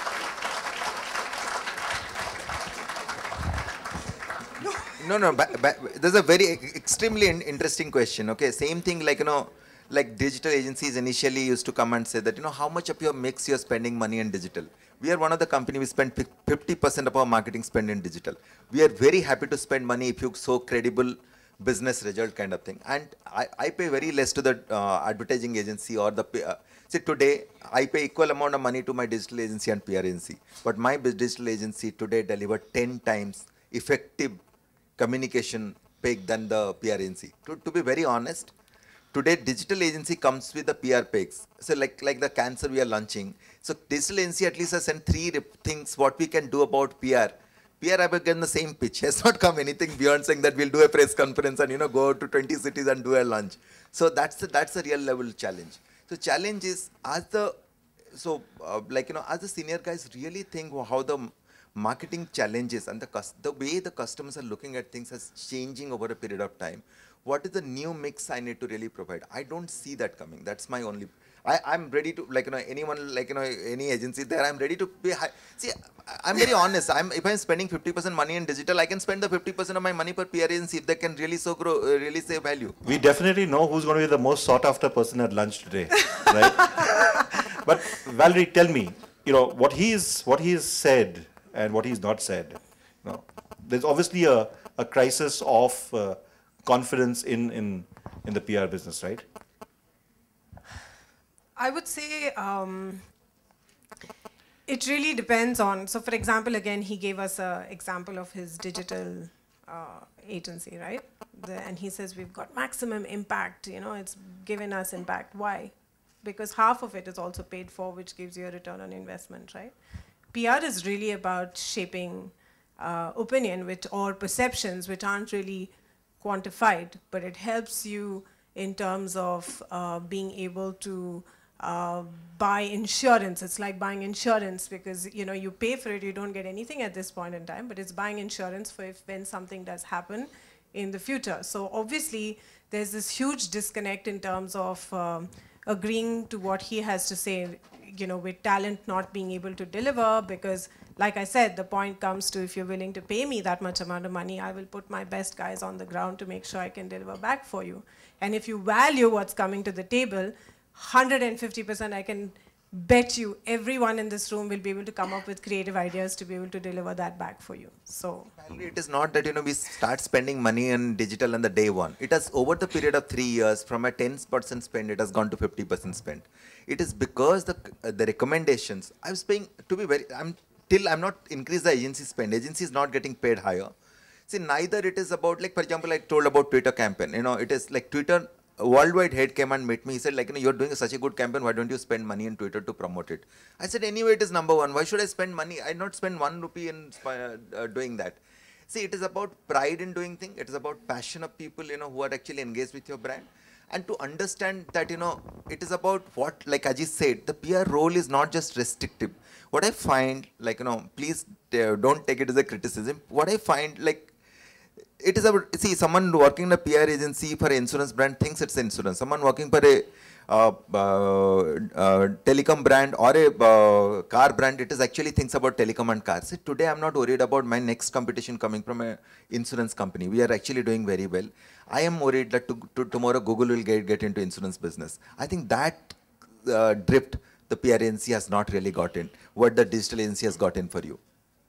No, no, but, but there's a very extremely interesting question. Okay, same thing like, you know, like digital agencies initially used to come and say that, you know, how much of your mix you're spending money in digital. We are one of the company, we spend fifty percent of our marketing spend in digital. We are very happy to spend money if you show credible business result kind of thing. And I, I pay very less to the uh, advertising agency or the, uh, see today, I pay equal amount of money to my digital agency and P R agency. But my digital agency today delivered ten times effective communication peg than the P R agency. To, to be very honest, today digital agency comes with the P R pegs. So like, like the cancer we are launching. So digital agency at least has sent three things what we can do about P R. P R have again the same pitch. Has not come anything beyond saying that we'll do a press conference and, you know, go to twenty cities and do a launch. So that's the, that's a real level challenge. So challenge is as the, so uh, like, you know, as the senior guys really think how the marketing challenges and the, the way the customers are looking at things is changing over a period of time. What is the new mix I need to really provide? I don't see that coming. That's my only, I, I'm ready to, like, you know, anyone, like, you know, any agency there, I'm ready to pay high. See, I- I'm very honest. I'm, if I'm spending fifty percent money in digital, I can spend the fifty percent of my money per P R agency if they can really so grow, uh, really say value. We definitely know who's going to be the most sought after person at lunch today, right? But Valerie, tell me, you know, what he's, what he's said and what he's not said. You know, there's obviously a, a crisis of uh, confidence in, in, in the P R business, right? I would say um, it really depends on, so for example, again, he gave us an example of his digital uh, agency, right? The, and he says we've got maximum impact, you know, it's given us impact. Why? Because half of it is also paid for, which gives you a return on investment, right? P R is really about shaping uh, opinion which, or perceptions which aren't really quantified, but it helps you in terms of uh, being able to uh, buy insurance. It's like buying insurance because, you know, you pay for it, you don't get anything at this point in time, but it's buying insurance for if when something does happen in the future. So obviously there's this huge disconnect in terms of um, agreeing to what he has to say, you know, with talent not being able to deliver, because like I said, the point comes to if you're willing to pay me that much amount of money, I will put my best guys on the ground to make sure I can deliver back for you. And if you value what's coming to the table, one hundred fifty percent I can bet you everyone in this room will be able to come up with creative ideas to be able to deliver that back for you. So It is not that, you know, we start spending money on digital on the day one. It has, over the period of three years, from a ten percent spend, it has gone to fifty percent spend. It is because the uh, the recommendations, I was paying, to be very, I'm till I'm not increased the agency spend. Agency is not getting paid higher. See, neither it is about, like, for example, I told about Twitter campaign. You know, it is like Twitter, a worldwide head came and met me. He said, like, you know, you're doing such a good campaign. Why don't you spend money in Twitter to promote it? I said, anyway, it is number one. Why should I spend money? I not spend one rupee in uh, uh, doing that. See, it is about pride in doing things. It is about passion of people, you know, who are actually engaged with your brand. And to understand that, you know, it is about what, like Ajit said, the P R role is not just restrictive. What I find, like, you know, please uh, don't take it as a criticism. What I find, like, it is about, see, someone working in a P R agency for an insurance brand thinks it's insurance. Someone working for a uh, uh, uh, telecom brand or a uh, car brand, it is actually thinks about telecom and cars. See, today I'm not worried about my next competition coming from a insurance company. We are actually doing very well. I am worried that to, to tomorrow Google will get, get into insurance business. I think that uh, drift the P R agency has not really gotten what the digital agency has gotten for you.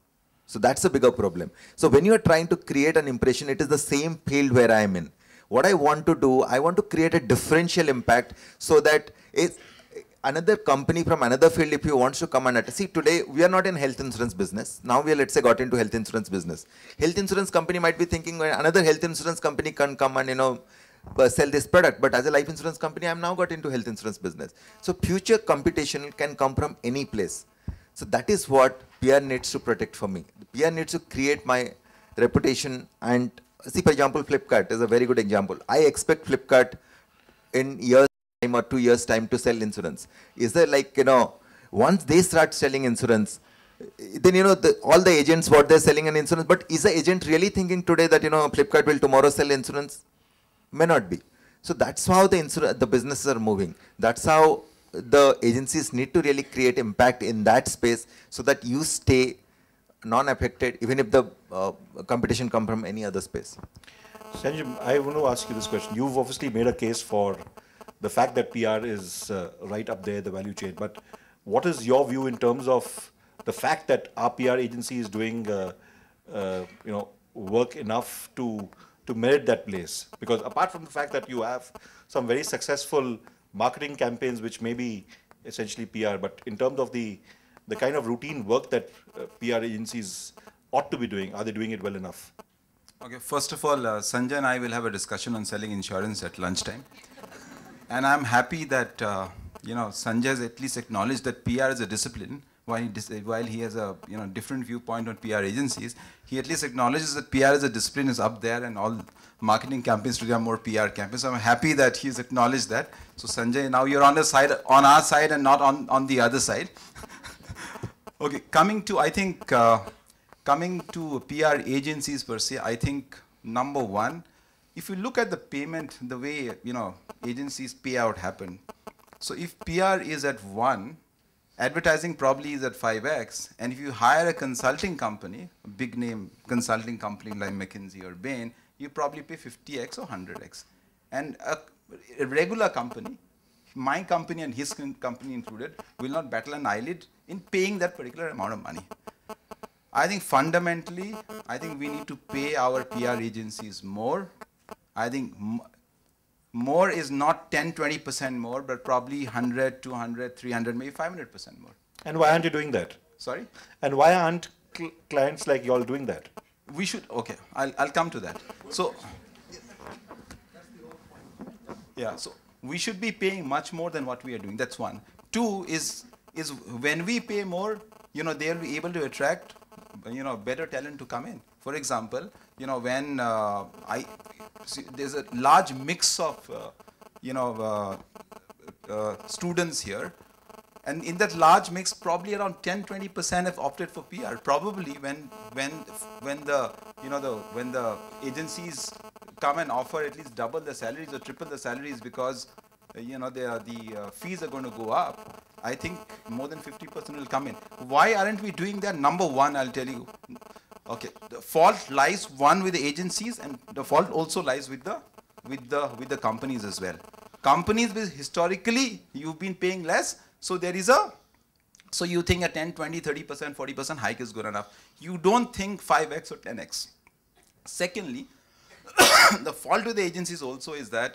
So that's a bigger problem. So when you are trying to create an impression, it is the same field where I am in. What I want to do, I want to create a differential impact so that it's another company from another field, if you wants to come and at, see, today we are not in health insurance business. Now we are, let's say, got into health insurance business. Health insurance company might be thinking, well, another health insurance company can come and, you know, uh, sell this product. But as a life insurance company, I am now got into health insurance business. So future competition can come from any place. So that is what P R needs to protect for me. P R needs to create my reputation. And see, for example, Flipkart is a very good example. I expect Flipkart in years time or two years time to sell insurance. Is there, like, you know, once they start selling insurance, then, you know, the, all the agents, what they're selling an insurance, but is the agent really thinking today that, you know, Flipkart will tomorrow sell insurance? May not be. So that's how the insur the businesses are moving. That's how the agencies need to really create impact in that space so that you stay non-affected, even if the uh, competition come from any other space. Sanjay, I want to ask you this question. You've obviously made a case for the fact that P R is uh, right up there, the value chain. But what is your view in terms of the fact that our P R agency is doing, uh, uh, you know, work enough to to merit that place? Because apart from the fact that you have some very successful marketing campaigns, which may be essentially P R, but in terms of the the kind of routine work that uh, P R agencies ought to be doing, are they doing it well enough? Okay, first of all, uh, Sanjay and I will have a discussion on selling insurance at lunchtime. And I'm happy that, uh, you know, Sanjay has at least acknowledged that P R is a discipline. While he, dis while he has a, you know, different viewpoint on P R agencies, he at least acknowledges that P R as a discipline is up there, and all marketing campaigns today are more P R campaigns. So I'm happy that he's acknowledged that. So Sanjay, now you're on the side, on our side and not on, on the other side. Okay, coming to, I think, uh, coming to P R agencies per se, I think number one, if you look at the payment, the way, you know, agencies payout happen, So if P R is at one, advertising probably is at five X, and if you hire a consulting company, a big name consulting company like McKinsey or Bain, you probably pay fifty X or one hundred X. And a, a regular company, my company and his company included, will not battle an eyelid in paying that particular amount of money. I think fundamentally, I think we need to pay our P R agencies more. I think m more is not ten, twenty percent more, but probably one hundred, two hundred, three hundred, maybe five hundred percent more. And why aren't you doing that? Sorry? And why aren't cl clients like you all doing that? We should, okay, I'll, I'll come to that. So, yeah, so we should be paying much more than what we are doing. That's one. Two is, is when we pay more, you know, they'll be able to attract, you know, better talent to come in. For example, you know, when uh, I, see, there's a large mix of, uh, you know, uh, uh, students here. And in that large mix, probably around ten, twenty percent have opted for P R. Probably when, when, when the, you know, the, when the agencies come and offer at least double the salaries or triple the salaries because, uh, you know, the, the uh, fees are going to go up, I think more than fifty percent will come in. Why aren't we doing that? Number one, I'll tell you. Okay, the fault lies one with the agencies, and the fault also lies with the, with the, with the companies as well. Companies, with historically, you've been paying less. So there is a, so you think a ten, twenty, thirty percent, forty percent hike is good enough. You don't think five X or ten X. Secondly, the fault with the agencies also is that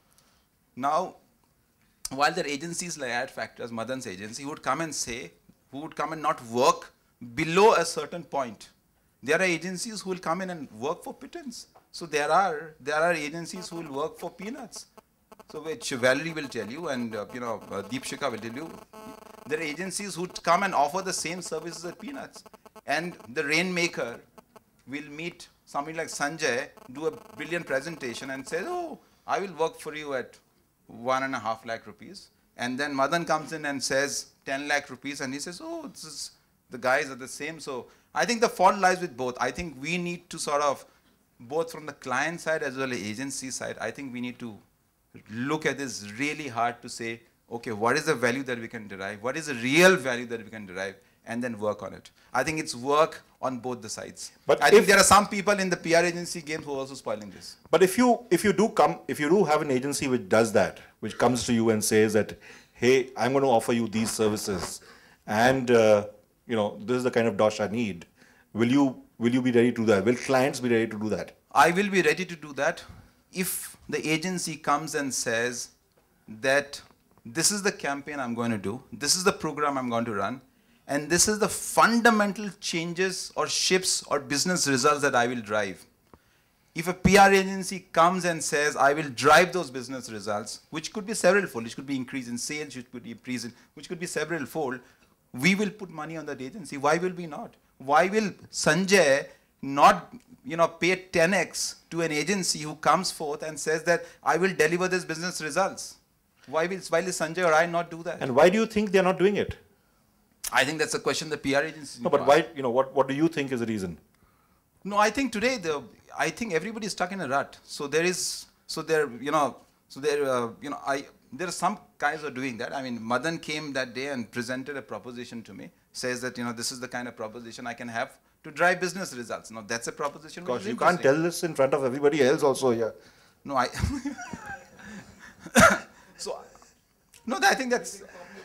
now, while there are agencies like Ad Factors, Madan's agency, who would come and say, who would come and not work below a certain point. There are agencies who will come in and work for pittance. So there are, there are agencies who will work for peanuts. So which Valerie will tell you, and uh, you know, uh, Deepshika will tell you, there are agencies who come and offer the same services at peanuts. And the rainmaker will meet somebody like Sanjay, do a brilliant presentation and say, oh, I will work for you at one and a half lakh rupees. And then Madan comes in and says ten lakh rupees, and he says, oh, this is, the guys are the same. So I think the fault lies with both. I think we need to sort of, both from the client side as well as agency side, I think we need to look at this really hard to say, okay, what is the value that we can derive? What is the real value that we can derive? And then work on it. I think it's work on both the sides. But I think there are some people in the P R agency game who are also spoiling this. But if you, if you do come, if you do have an agency which does that, which comes to you and says that, hey, I'm going to offer you these services, and uh, you know, this is the kind of dosh I need, will you, will you be ready to do that? Will clients be ready to do that? I will be ready to do that if the agency comes and says that this is the campaign I'm going to do, this is the program I'm going to run, and this is the fundamental changes or shifts or business results that I will drive. If a P R agency comes and says, I will drive those business results, which could be several fold, which could be increase in sales, which could be increase in, which could be several fold, we will put money on that agency. Why will we not? Why will Sanjay not, you know, pay ten X to an agency who comes forth and says that I will deliver this business results? Why will, why will Sanjay or I not do that? And why do you think they're not doing it? I think that's a question the P R agency. No, but why, you know, what, what do you think is the reason? No, I think today, the, I think everybody is stuck in a rut. So there is, so there, you know, so there, uh, you know, I, there are some guys who are doing that. I mean, Madan came that day and presented a proposition to me, says that, you know, this is the kind of proposition I can have to drive business results. Now, that's a proposition. Because you can't tell this in front of everybody else also here. No, I, so, no, I think that's,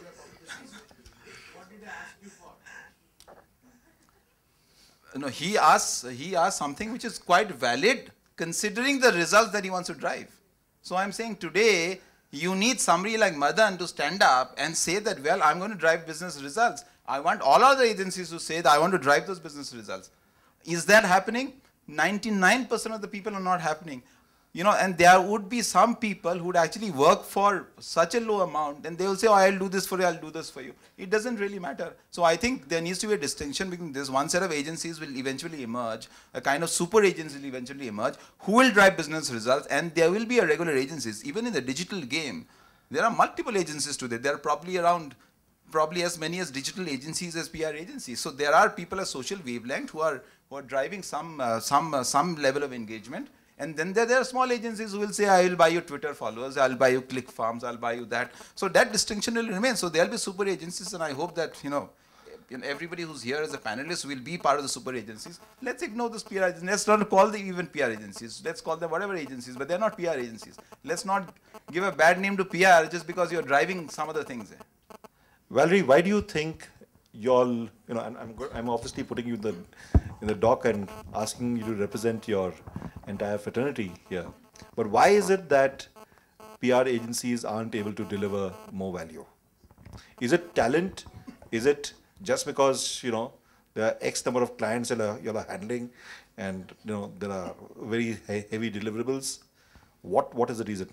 no, he asks, he asks something which is quite valid considering the results that he wants to drive. So I'm saying today, you need somebody like Madan to stand up and say that, well, I'm going to drive business results. I want all other agencies to say that I want to drive those business results. Is that happening? ninety-nine percent of the people are not happening. You know, and there would be some people who would actually work for such a low amount, and they will say, oh, I'll do this for you, I'll do this for you. It doesn't really matter. So I think there needs to be a distinction between this. One set of agencies will eventually emerge, a kind of super agency will eventually emerge, who will drive business results, and there will be a regular agencies. Even in the digital game, there are multiple agencies today. There are probably around, probably as many as digital agencies as P R agencies. So there are people at social wavelength who are, who are driving some, uh, some, uh, some level of engagement. And then there, there are small agencies who will say, I will buy you Twitter followers, I'll buy you click farms, I'll buy you that. So that distinction will remain. So there'll be super agencies, and I hope that, you know, you know, everybody who's here as a panelist will be part of the super agencies. Let's ignore those P R agencies. Let's not call them even P R agencies. Let's call them whatever agencies, but they're not P R agencies. Let's not give a bad name to P R just because you're driving some other things there. Valerie, why do you think y'all, you know, I'm, I'm, go- I'm obviously putting you in the, in the dock and asking you to represent your entire fraternity here. But why is it that P R agencies aren't able to deliver more value? Is it talent? Is it just because, you know, there are X number of clients that are, you're handling, and, you know, there are very he- heavy deliverables? What What is the reason?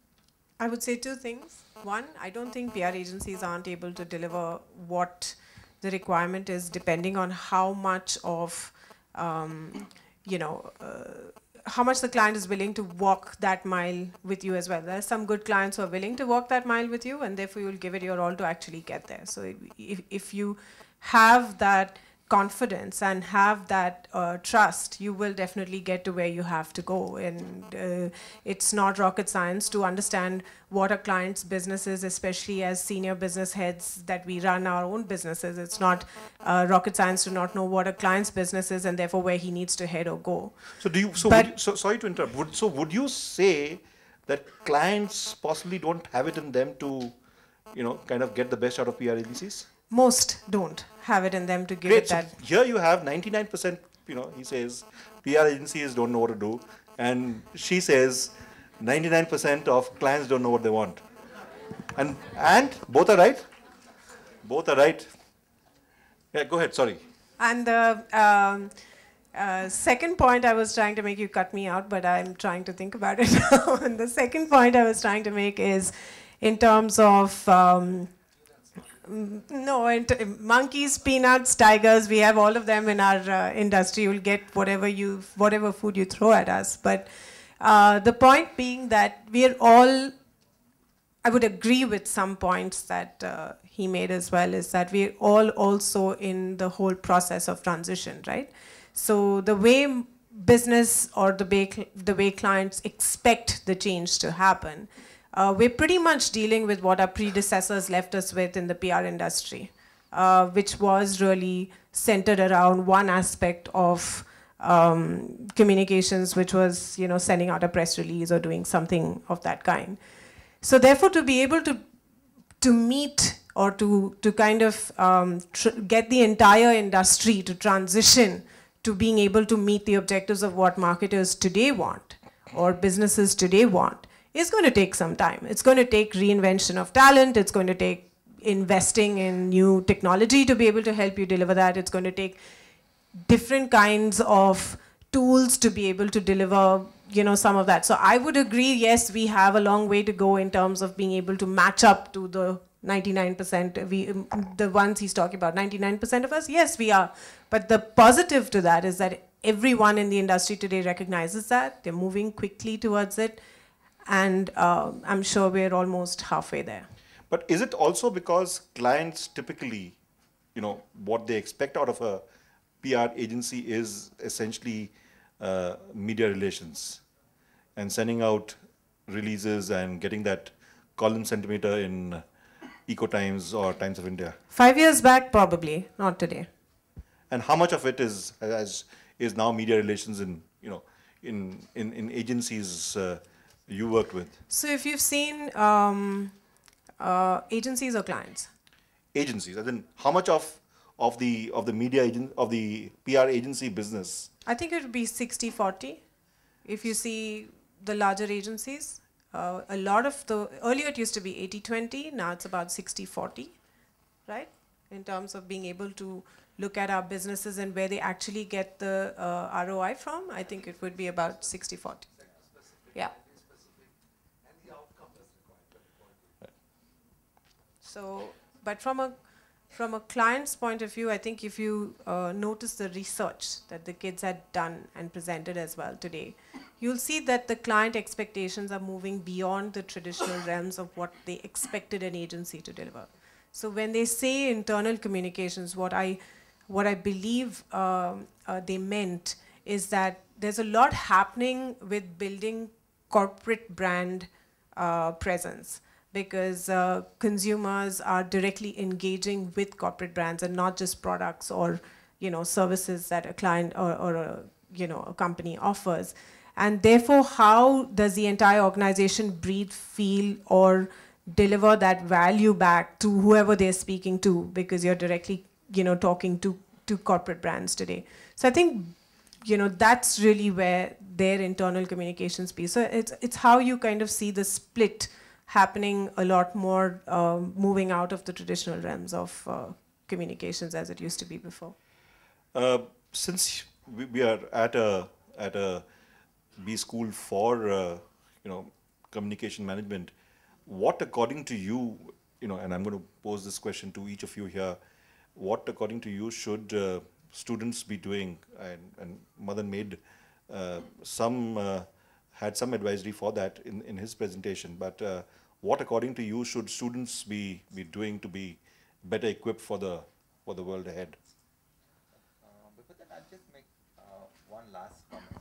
I would say two things. One, I don't think P R agencies aren't able to deliver what the requirement is, depending on how much of, um, you know, uh, how much the client is willing to walk that mile with you as well. There are some good clients who are willing to walk that mile with you, and therefore you'll give it your all to actually get there. So if, if you have that confidence and have that uh, trust, you will definitely get to where you have to go. And uh, it's not rocket science to understand what a client's business is, especially as senior business heads that we run our own businesses. It's not uh, rocket science to not know what a client's business is and therefore where he needs to head or go. So do you, so, But- would you, so sorry to interrupt, would, so would you say that clients possibly don't have it in them to, you know, kind of get the best out of P R agencies? Most don't have it in them to give Great, it so that. here you have ninety-nine percent, you know, he says, P R agencies don't know what to do, and she says ninety-nine percent of clients don't know what they want. And, and both are right? Both are right. Yeah, go ahead, sorry. And the um, uh, second point I was trying to make, you cut me out, but I'm trying to think about it now. And the second point I was trying to make is in terms of, um, mm, no, in t- monkeys, peanuts, tigers, we have all of them in our uh, industry. You'll get whatever you, whatever food you throw at us. But uh, the point being that we're all, I would agree with some points that uh, he made as well, is that we're all also in the whole process of transition, right? So the way business or the way, cl- the way clients expect the change to happen, uh, we're pretty much dealing with what our predecessors left us with in the P R industry, uh, which was really centered around one aspect of um, communications, which was, you know, sending out a press release or doing something of that kind. So therefore, to be able to to meet or to to kind of um, tr- get the entire industry to transition to being able to meet the objectives of what marketers today want or businesses today want is going to take some time. It's going to take reinvention of talent. It's going to take investing in new technology to be able to help you deliver that. It's going to take different kinds of tools to be able to deliver, you know, some of that. So I would agree, yes, we have a long way to go in terms of being able to match up to the ninety-nine percent, we, um, the ones he's talking about, ninety-nine percent of us, yes, we are. But the positive to that is that everyone in the industry today recognizes that, they're moving quickly towards it, and uh, I'm sure we're almost halfway there. But is it also because clients typically, you know, what they expect out of a P R agency is essentially uh, media relations and sending out releases and getting that column centimeter in Eco Times or Times of India? Five years back, probably, not today. And how much of it is as is now media relations in, you know, in in, in agencies uh, you worked with? So if you've seen um, uh, agencies or clients? Agencies, as in how much of of the of the media agent of the P R agency business? I think it would be sixty forty. If you see the larger agencies, uh, a lot of the, earlier it used to be eighty twenty, now it's about sixty forty, right? In terms of being able to look at our businesses and where they actually get the uh, R O I from, I think it would be about sixty forty. Yeah. So, but from a From a client's point of view, I think if you uh, notice the research that the kids had done and presented as well today, you'll see that the client expectations are moving beyond the traditional realms of what they expected an agency to deliver. So when they say internal communications, what I, what I believe um, uh, they meant is that there's a lot happening with building corporate brand uh, presence, because uh, consumers are directly engaging with corporate brands and not just products or, you know, services that a client or, or a, you know, a company offers. And therefore, how does the entire organization breathe, feel, or deliver that value back to whoever they're speaking to, because you're directly, you know, talking to, to corporate brands today. So I think, you know, that's really where their internal communications piece. So it's, it's how you kind of see the split happening a lot more, um, moving out of the traditional realms of uh, communications as it used to be before. Uh, since we, we are at a at a B school for uh, you know, communication management, what according to you, you know, and I'm going to pose this question to each of you here, what according to you should uh, students be doing? And, and Madan made uh, some uh, had some advisory for that in, in his presentation, but uh, what according to you should students be be doing to be better equipped for the for the world ahead? Uh, before that, I'll just make uh, one last comment.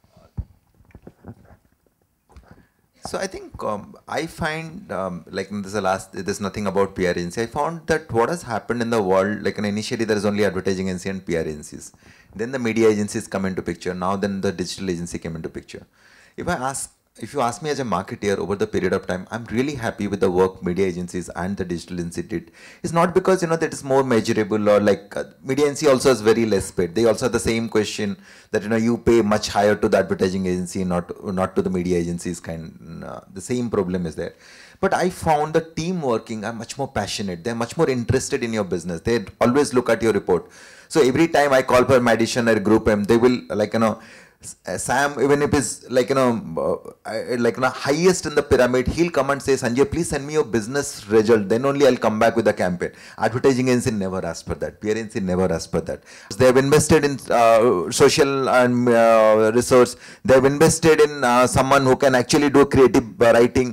So I think um, I find um, like this is the last. There's nothing about P R agency. I found that what has happened in the world, like initially there is only advertising agency and P R agencies. Then the media agencies come into picture. Now then the digital agency came into picture. If I ask, if you ask me as a marketeer over the period of time, I'm really happy with the work media agencies and the digital agency did. It's not because, you know, that is more measurable or like uh, media agency also has very less paid. They also have the same question that, you know, you pay much higher to the advertising agency, not not to the media agencies. Kind uh, the same problem is there. But I found the team working are much more passionate. They're much more interested in your business. They always look at your report. So every time I call for a mediation or group M, they will like, you know, Sam, even if it's like, you know, uh, like, you know, highest in the pyramid, he'll come and say, Sanjay, please send me your business result. Then only I'll come back with a campaign. Advertising agency never asked for that. P R agency never asked for that. They have invested in uh, social and uh, resource. They have invested in uh, someone who can actually do creative uh, writing.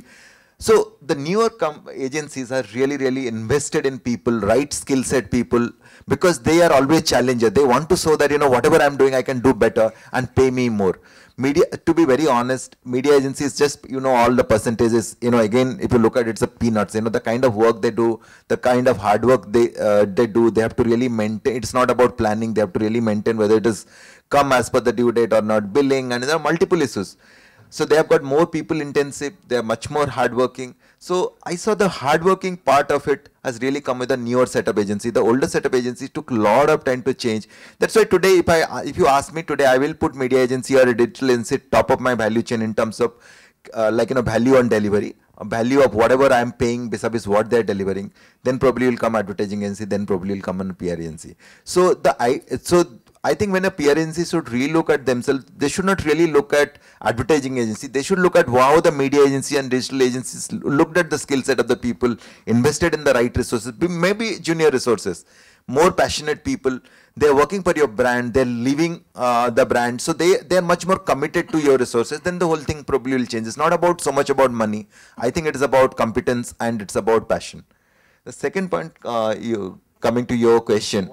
So the newer com agencies are really, really invested in people, right skill set people, because they are always challenger. They want to show that, you know, whatever I'm doing, I can do better and pay me more. Media, to be very honest, media agencies just, you know, all the percentages, you know, again, if you look at it, it's a peanuts, you know, the kind of work they do, the kind of hard work they, uh, they do, they have to really maintain. It's not about planning. They have to really maintain whether it is come as per the due date or not, billing, and there are multiple issues. So they have got more people intensive, they are much more hardworking. So I saw the hardworking part of it has really come with a newer setup agency. The older setup agency took a lot of time to change. That's why today, if I if you ask me today, I will put media agency or a digital agency top of my value chain in terms of uh, like, you know, value on delivery, value of whatever I am paying vis-a-vis what they are delivering. Then probably will come advertising agency, then probably will come on a P R agency. So the I so. I think when a P R agency should relook at themselves, they should not really look at advertising agency. They should look at how the media agency and digital agencies looked at the skill set of the people, invested in the right resources, maybe junior resources, more passionate people. They're working for your brand. They're living uh, the brand. So they, they're much more committed to your resources. Then the whole thing probably will change. It's not about so much about money. I think it is about competence and it's about passion. The second point, uh, you, coming to your question.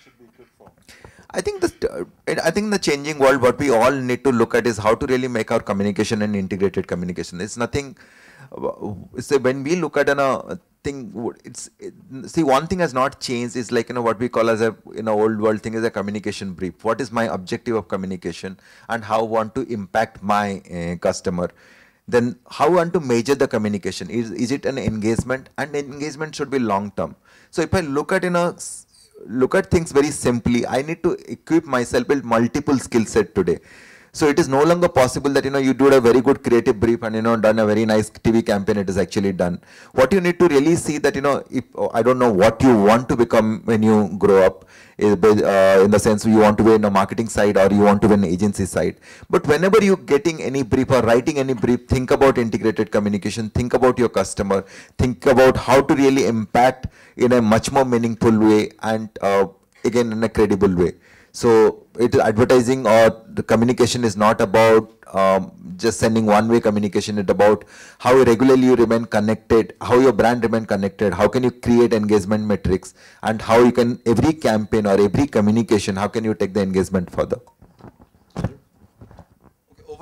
I think the I think in the changing world, what we all need to look at is how to really make our communication an integrated communication. It's nothing. So when we look at an uh, thing, it's it, see one thing has not changed. Is like, you know, what we call as a in an old world thing is a communication brief. What is my objective of communication and how I want to impact my uh, customer. Then how I want to measure the communication. Is is it an engagement? And engagement should be long term. So if I look at in a look at things very simply, I need to equip myself with multiple skill set today. So it is no longer possible that, you know, you do a very good creative brief and, you know, done a very nice T V campaign, it is actually done. What you need to really see that, you know, if oh, I don't know what you want to become when you grow up, is, uh, in the sense you want to be in a marketing side or you want to be in an agency side. But whenever you're getting any brief or writing any brief, think about integrated communication, think about your customer, think about how to really impact in a much more meaningful way and uh, again in a credible way. So it is advertising or the communication is not about um, just sending one-way communication. It's about how regularly you remain connected, how your brand remain connected, how can you create engagement metrics, and how you can every campaign or every communication, how can you take the engagement further.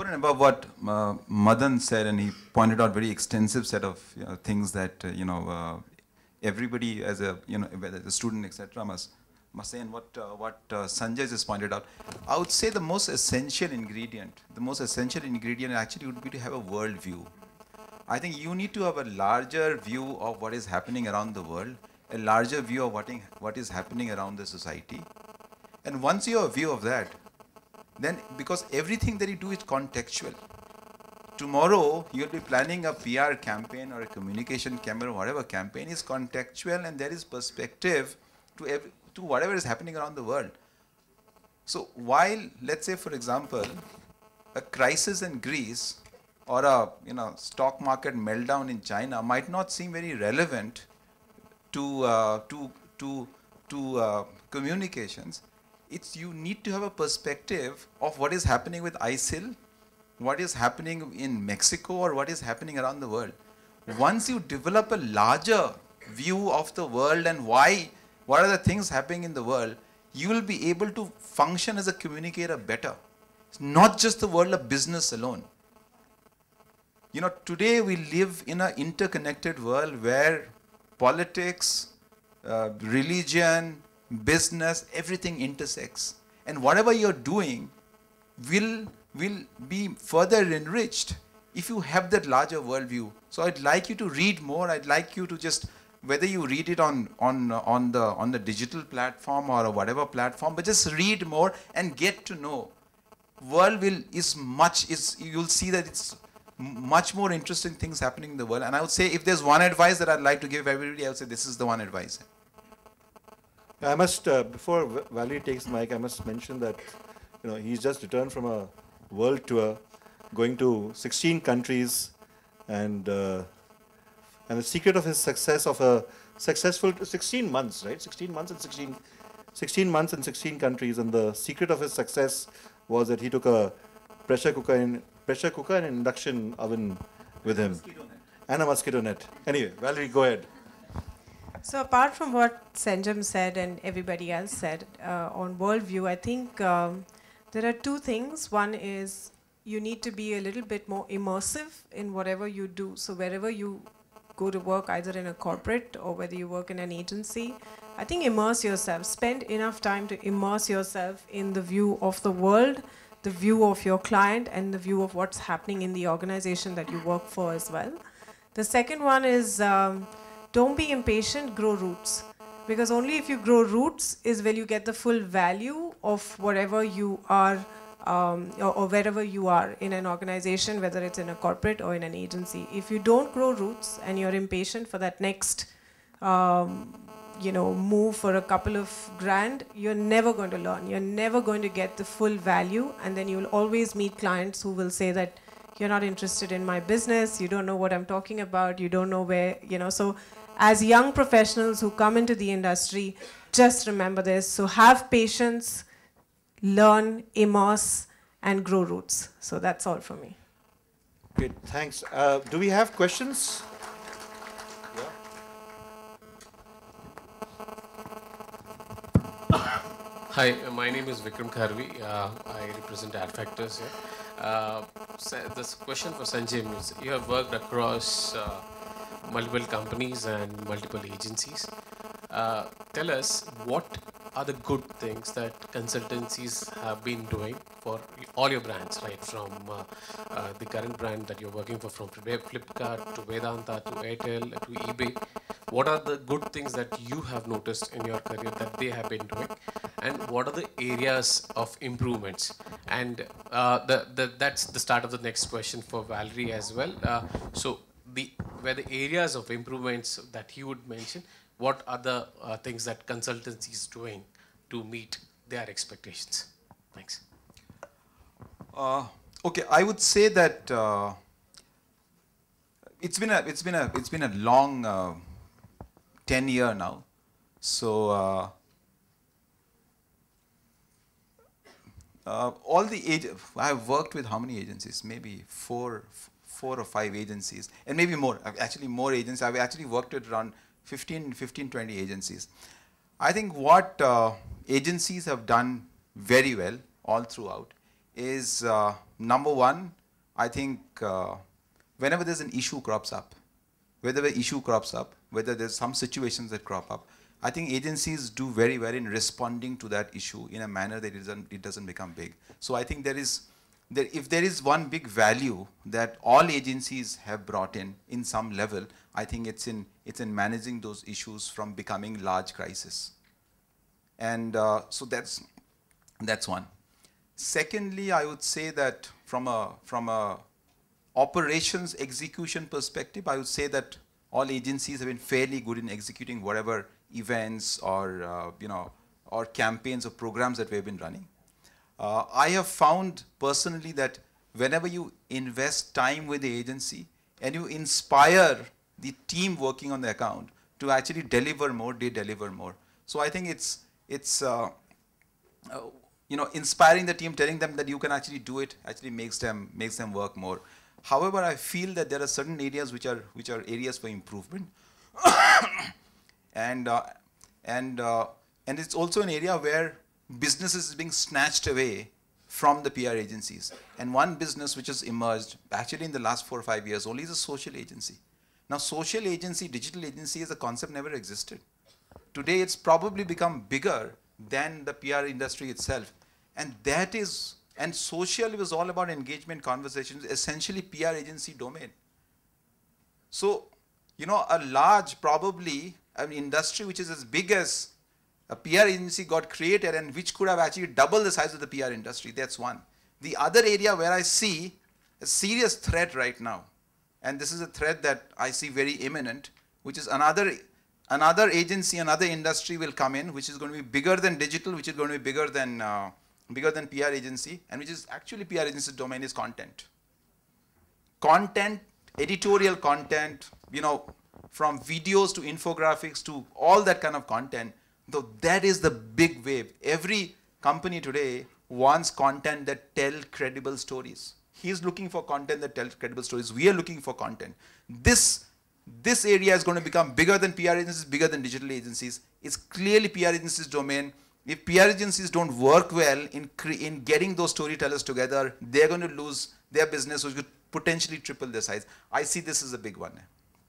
over and above what uh, Madan said, and he pointed out very extensive set of you know, things that uh, you know uh, everybody as a you know whether the student et cetera must must say, and what uh, what uh, Sanjay just pointed out. I would say the most essential ingredient, the most essential ingredient actually would be to have a world view. I think you need to have a larger view of what is happening around the world, a larger view of what, in, what is happening around the society. And once you have a view of that, then because everything that you do is contextual. Tomorrow, you'll be planning a P R campaign or a communication campaign or whatever campaign is contextual, and there is perspective to, every, to whatever is happening around the world. So while, let's say for example, a crisis in Greece or a you know stock market meltdown in China might not seem very relevant to uh, to to to uh, communications, it's you need to have a perspective of what is happening with I S I L, what is happening in Mexico, or what is happening around the world. Once you develop a larger view of the world and why, what are the things happening in the world, you will be able to function as a communicator better. It's not just the world of business alone. You know, today we live in an interconnected world where politics, uh, religion, business, everything intersects. And whatever you're doing will, will be further enriched if you have that larger worldview. So I'd like you to read more. I'd like you to just, whether you read it on, on, on, the, on the digital platform or whatever platform, but just read more and get to know. World will is much, is you'll see that it's much more interesting things happening in the world. And I would say if there's one advice that I'd like to give everybody, I would say this is the one advice. I must, uh, before Valerie takes the mic, I must mention that you know he's just returned from a world tour, going to sixteen countries, and uh, and the secret of his success, of a successful sixteen months, right? sixteen months and sixteen, sixteen months in sixteen countries, and the secret of his success was that he took a pressure cooker in pressure cooker and induction oven with him, and a mosquito net. Anyway, Valerie, go ahead. So apart from what Sanjam said and everybody else said uh, on worldview, I think um, there are two things. One is you need to be a little bit more immersive in whatever you do. So wherever you go to work, either in a corporate or whether you work in an agency, I think immerse yourself. Spend enough time to immerse yourself in the view of the world, the view of your client, and the view of what's happening in the organization that you work for as well. The second one is um, don't be impatient, grow roots. Because only if you grow roots is where you get the full value of whatever you are um, or, or wherever you are in an organization, whether it's in a corporate or in an agency. If you don't grow roots and you're impatient for that next um, you know, move for a couple of grand, you're never going to learn. You're never going to get the full value, and then you'll always meet clients who will say that you're not interested in my business, you don't know what I'm talking about, you don't know where, you know. So as young professionals who come into the industry, just remember this. So have patience, learn, immerse, and grow roots. So that's all from me. Great, thanks. Uh, do we have questions? Hi, uh, my name is Vikram Kharvi. Uh, I represent Ad Factors here. Uh, so this question for Sanjay is, you have worked across uh, multiple companies and multiple agencies. Uh, tell us, what are the good things that consultancies have been doing for all your brands, right? From uh, uh, the current brand that you're working for, from Flipkart to Vedanta to Airtel to eBay. What are the good things that you have noticed in your career that they have been doing? And what are the areas of improvements? And uh, the, the, that's the start of the next question for Valerie as well. Uh, so the where the areas of improvements that you would mention, what are the uh, things that consultancy is doing to meet their expectations? Thanks. Uh, okay, I would say that uh, it's been a it's been a it's been a long uh, ten year now. So uh, uh, all the ag- I've worked with how many agencies? Maybe four, four or five agencies, and maybe more. Actually, more agencies. I've actually worked with around fifteen, fifteen, twenty agencies. I think what uh, agencies have done very well all throughout is uh, number one, I think uh, whenever there's an issue crops up, whether the issue crops up, whether there's some situations that crop up, I think agencies do very well in responding to that issue in a manner that it doesn't, it doesn't become big. So I think there is, there, if there is one big value that all agencies have brought in, in some level, I think it's in, it's in managing those issues from becoming large crises. And uh, so that's, that's one. Secondly, I would say that from a, from a operations execution perspective, I would say that all agencies have been fairly good in executing whatever events or uh, you know or campaigns or programs that we've been running. Uh, I have found personally that whenever you invest time with the agency and you inspire the team working on the account to actually deliver more, they deliver more. So I think it's it's uh, uh, you know inspiring the team, telling them that you can actually do it, actually makes them makes them work more. However, I feel that there are certain areas which are which are areas for improvement, and uh, and uh, and it's also an area where businesses is being snatched away from the P R agencies. And one business which has emerged actually in the last four or five years only is a social agency. Now, social agency, digital agency as a concept never existed. Today, it's probably become bigger than the P R industry itself, and that is. And social was all about engagement, conversations, essentially P R agency domain. So, you know, a large, probably, an industry which is as big as a P R agency got created and which could have actually doubled the size of the P R industry. That's one. The other area where I see a serious threat right now, and this is a threat that I see very imminent, which is another, another agency, another industry will come in, which is going to be bigger than digital, which is going to be bigger than uh, bigger than P R agency, and which is actually P R agency's domain is content. Content, editorial content, you know, from videos to infographics to all that kind of content, though that is the big wave. Every company today wants content that tell credible stories. He's looking for content that tells credible stories. We are looking for content. This, this area is going to become bigger than P R agencies, bigger than digital agencies. It's clearly P R agencies' domain. If P R agencies don't work well in, in getting those storytellers together, they're going to lose their business, which could potentially triple their size. I see this as a big one.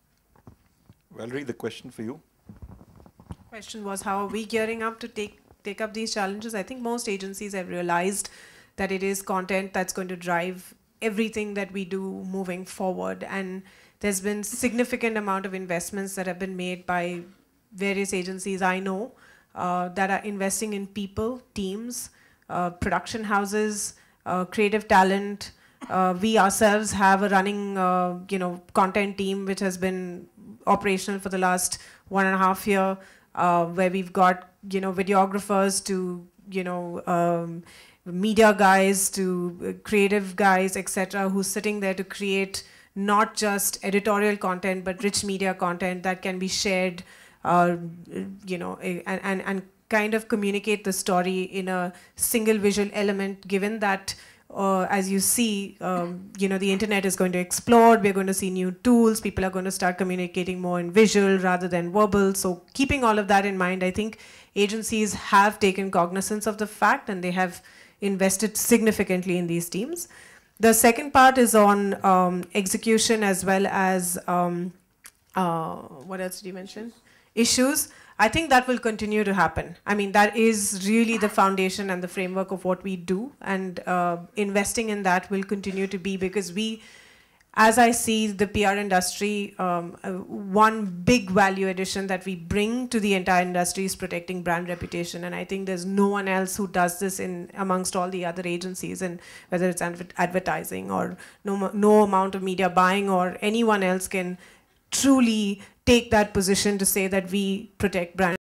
Valerie, the question for you. Question was, how are we gearing up to take, take up these challenges? I think most agencies have realized that it is content that's going to drive everything that we do moving forward. And there's been significant amount of investments that have been made by various agencies I know, Uh, that are investing in people, teams, uh, production houses, uh, creative talent. Uh, we ourselves have a running, uh, you know, content team which has been operational for the last one and a half year, uh, where we've got, you know, videographers to, you know, um, media guys to uh, creative guys, et cetera, who's sitting there to create not just editorial content but rich media content that can be shared. Uh, you know, and, and, and kind of communicate the story in a single visual element, given that, uh, as you see, um, you know, the internet is going to explode, we're going to see new tools, people are going to start communicating more in visual rather than verbal. So keeping all of that in mind, I think agencies have taken cognizance of the fact and they have invested significantly in these teams. The second part is on um, execution as well as, um, uh, what else did you mention? Issues. I think that will continue to happen. I mean, that is really the foundation and the framework of what we do, and uh, investing in that will continue to be, because we, as I see the P R industry, um, uh, one big value addition that we bring to the entire industry is protecting brand reputation, and I think there's no one else who does this in amongst all the other agencies, and whether it's adver advertising or no, no amount of media buying or anyone else can truly take that position to say that we protect brand